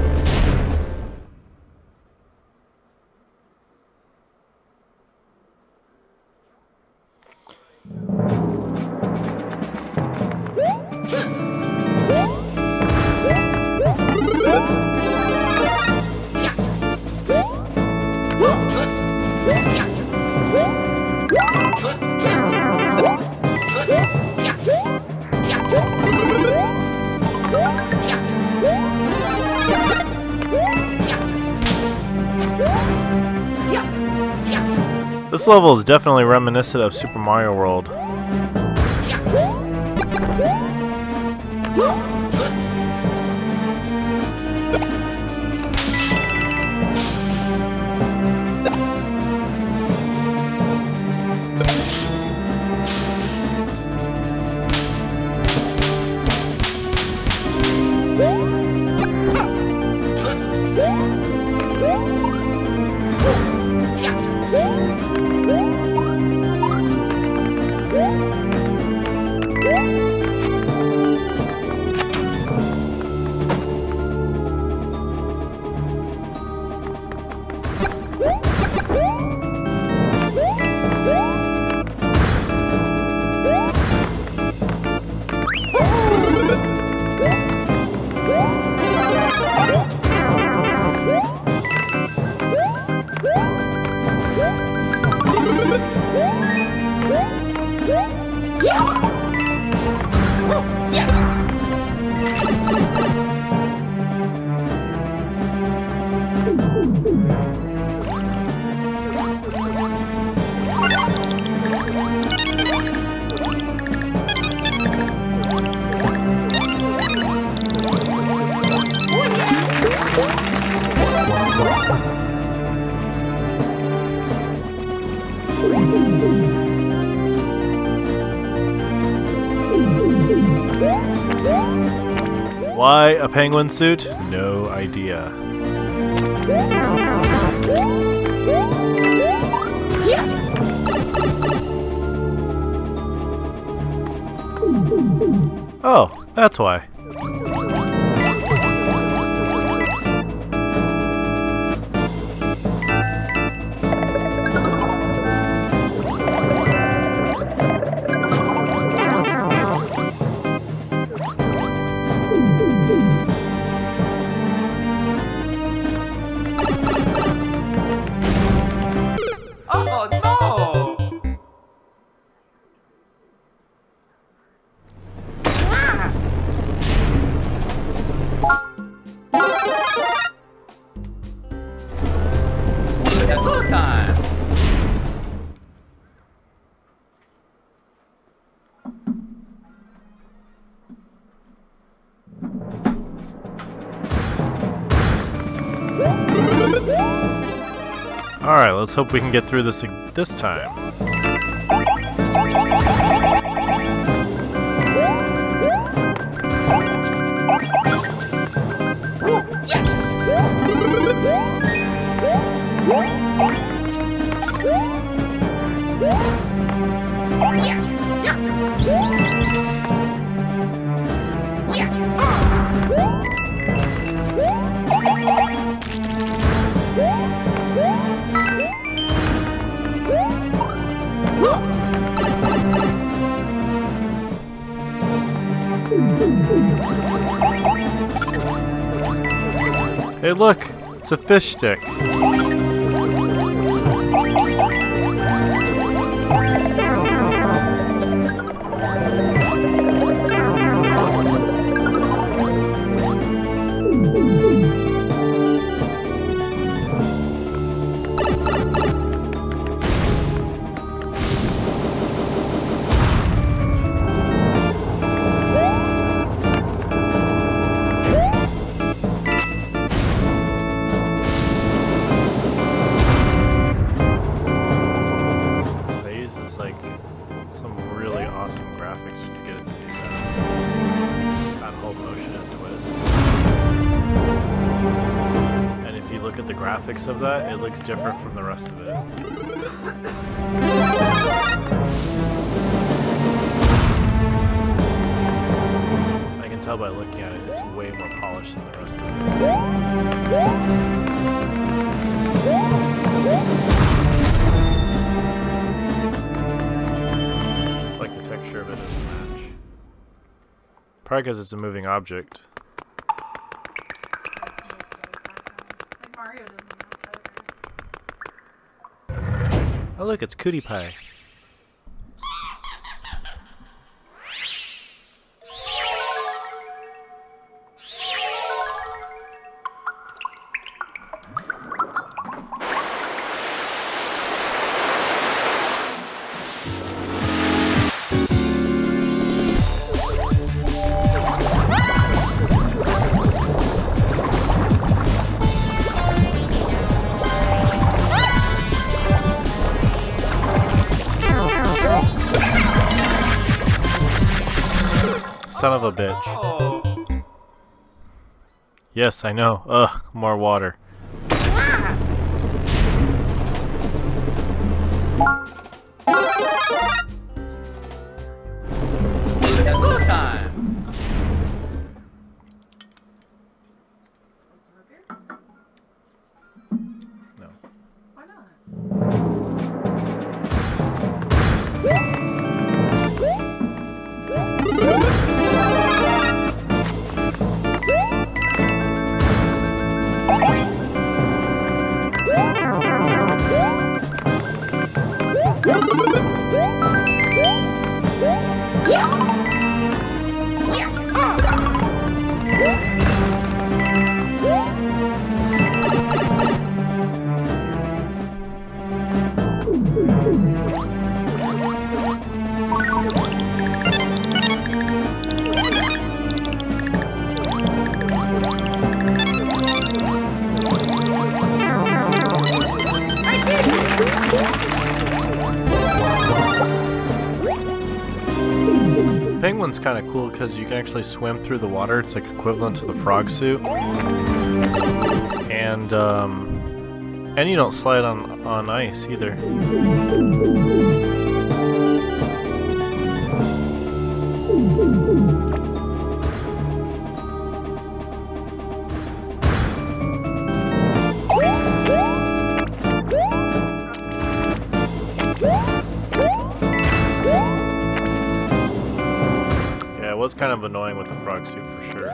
This level is definitely reminiscent of Super Mario World. Why a penguin suit? No idea. Oh, that's why. Oh no! Ah! Alright, let's hope we can get through this this time. Hey look, it's a fish stick. Of that, it looks different from the rest of it. I can tell by looking at it, it's way more polished than the rest of it. Like the texture of it doesn't match. Probably because it's a moving object. Oh look, it's Cootie Pie. Son of a bitch. Oh. Yes, I know. Ugh, more water. It's go time. No. Why not? Penguin's kind of cool because you can actually swim through the water. It's like equivalent to the frog suit, and um, and you don't slide on on ice either. It was kind of annoying with the frog suit for sure.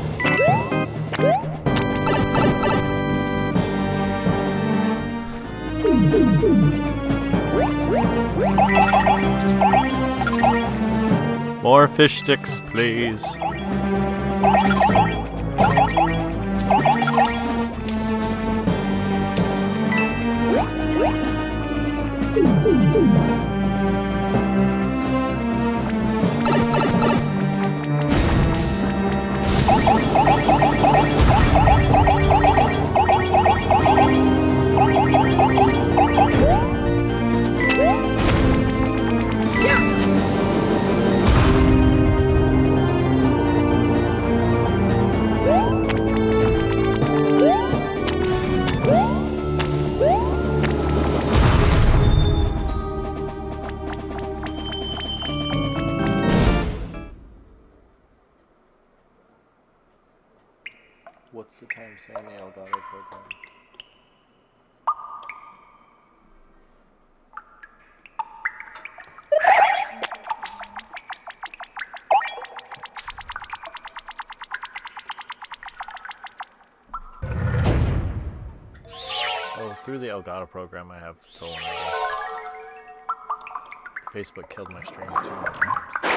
More fish sticks, please. What's the time saying the Elgato program? Oh, through the Elgato program, I have stolen it. Facebook killed my stream two more times.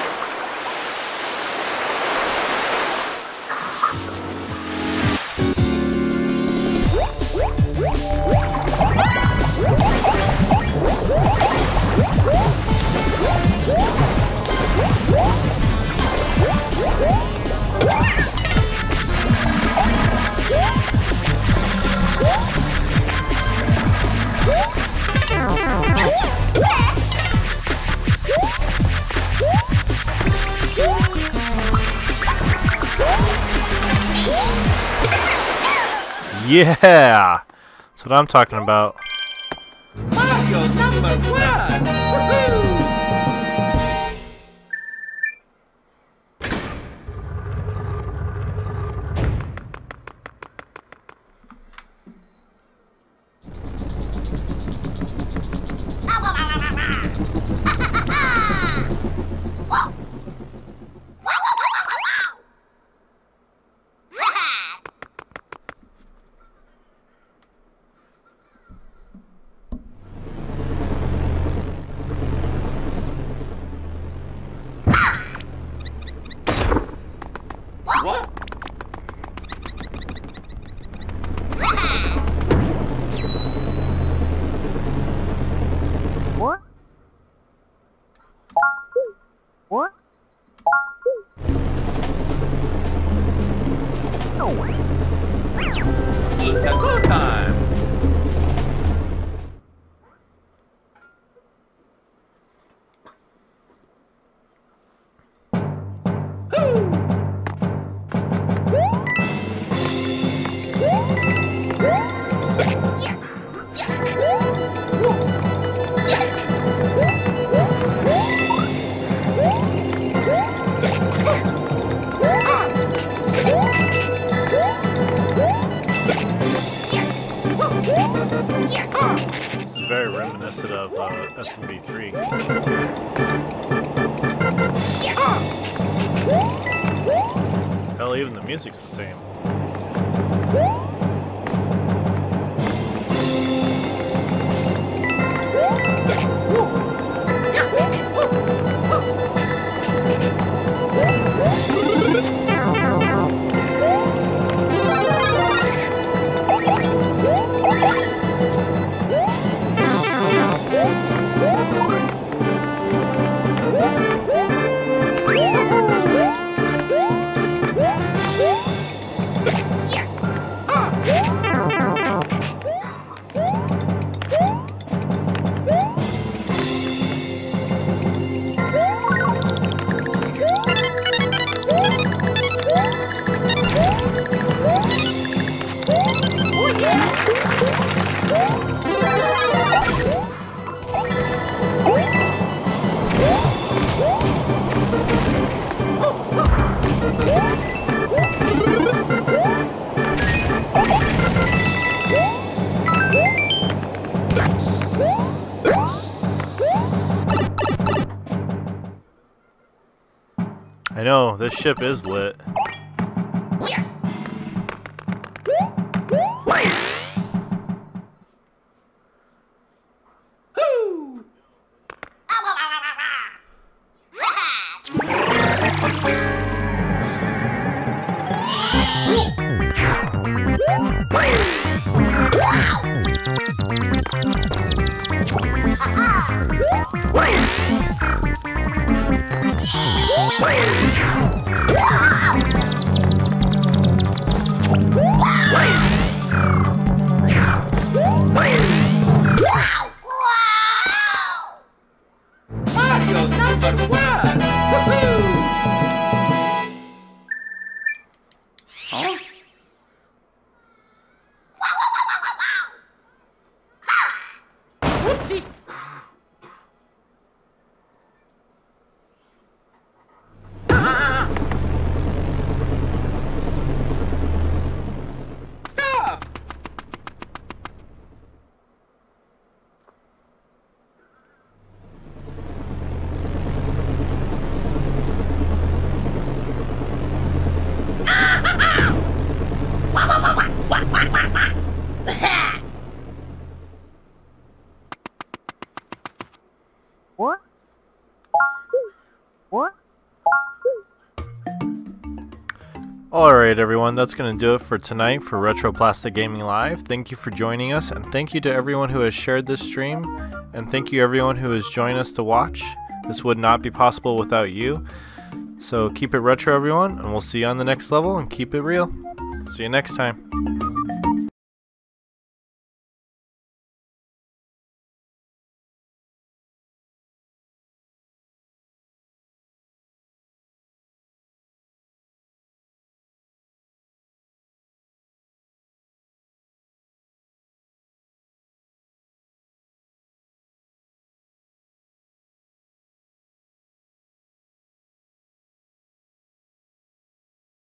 Yeah, that's what I'm talking about. Mario number one! Woohoo! What? What? What? No. It's a go time! This is very reminiscent of uh, S M B three. Hell, even the music's the same. I know, this ship is lit. Wow! Alright everyone, that's going to do it for tonight for Retro Plastic Gaming Live. Thank you for joining us, and thank you to everyone who has shared this stream, and thank you everyone who has joined us to watch. This would not be possible without you. So keep it retro everyone, and we'll see you on the next level, and keep it real. See you next time.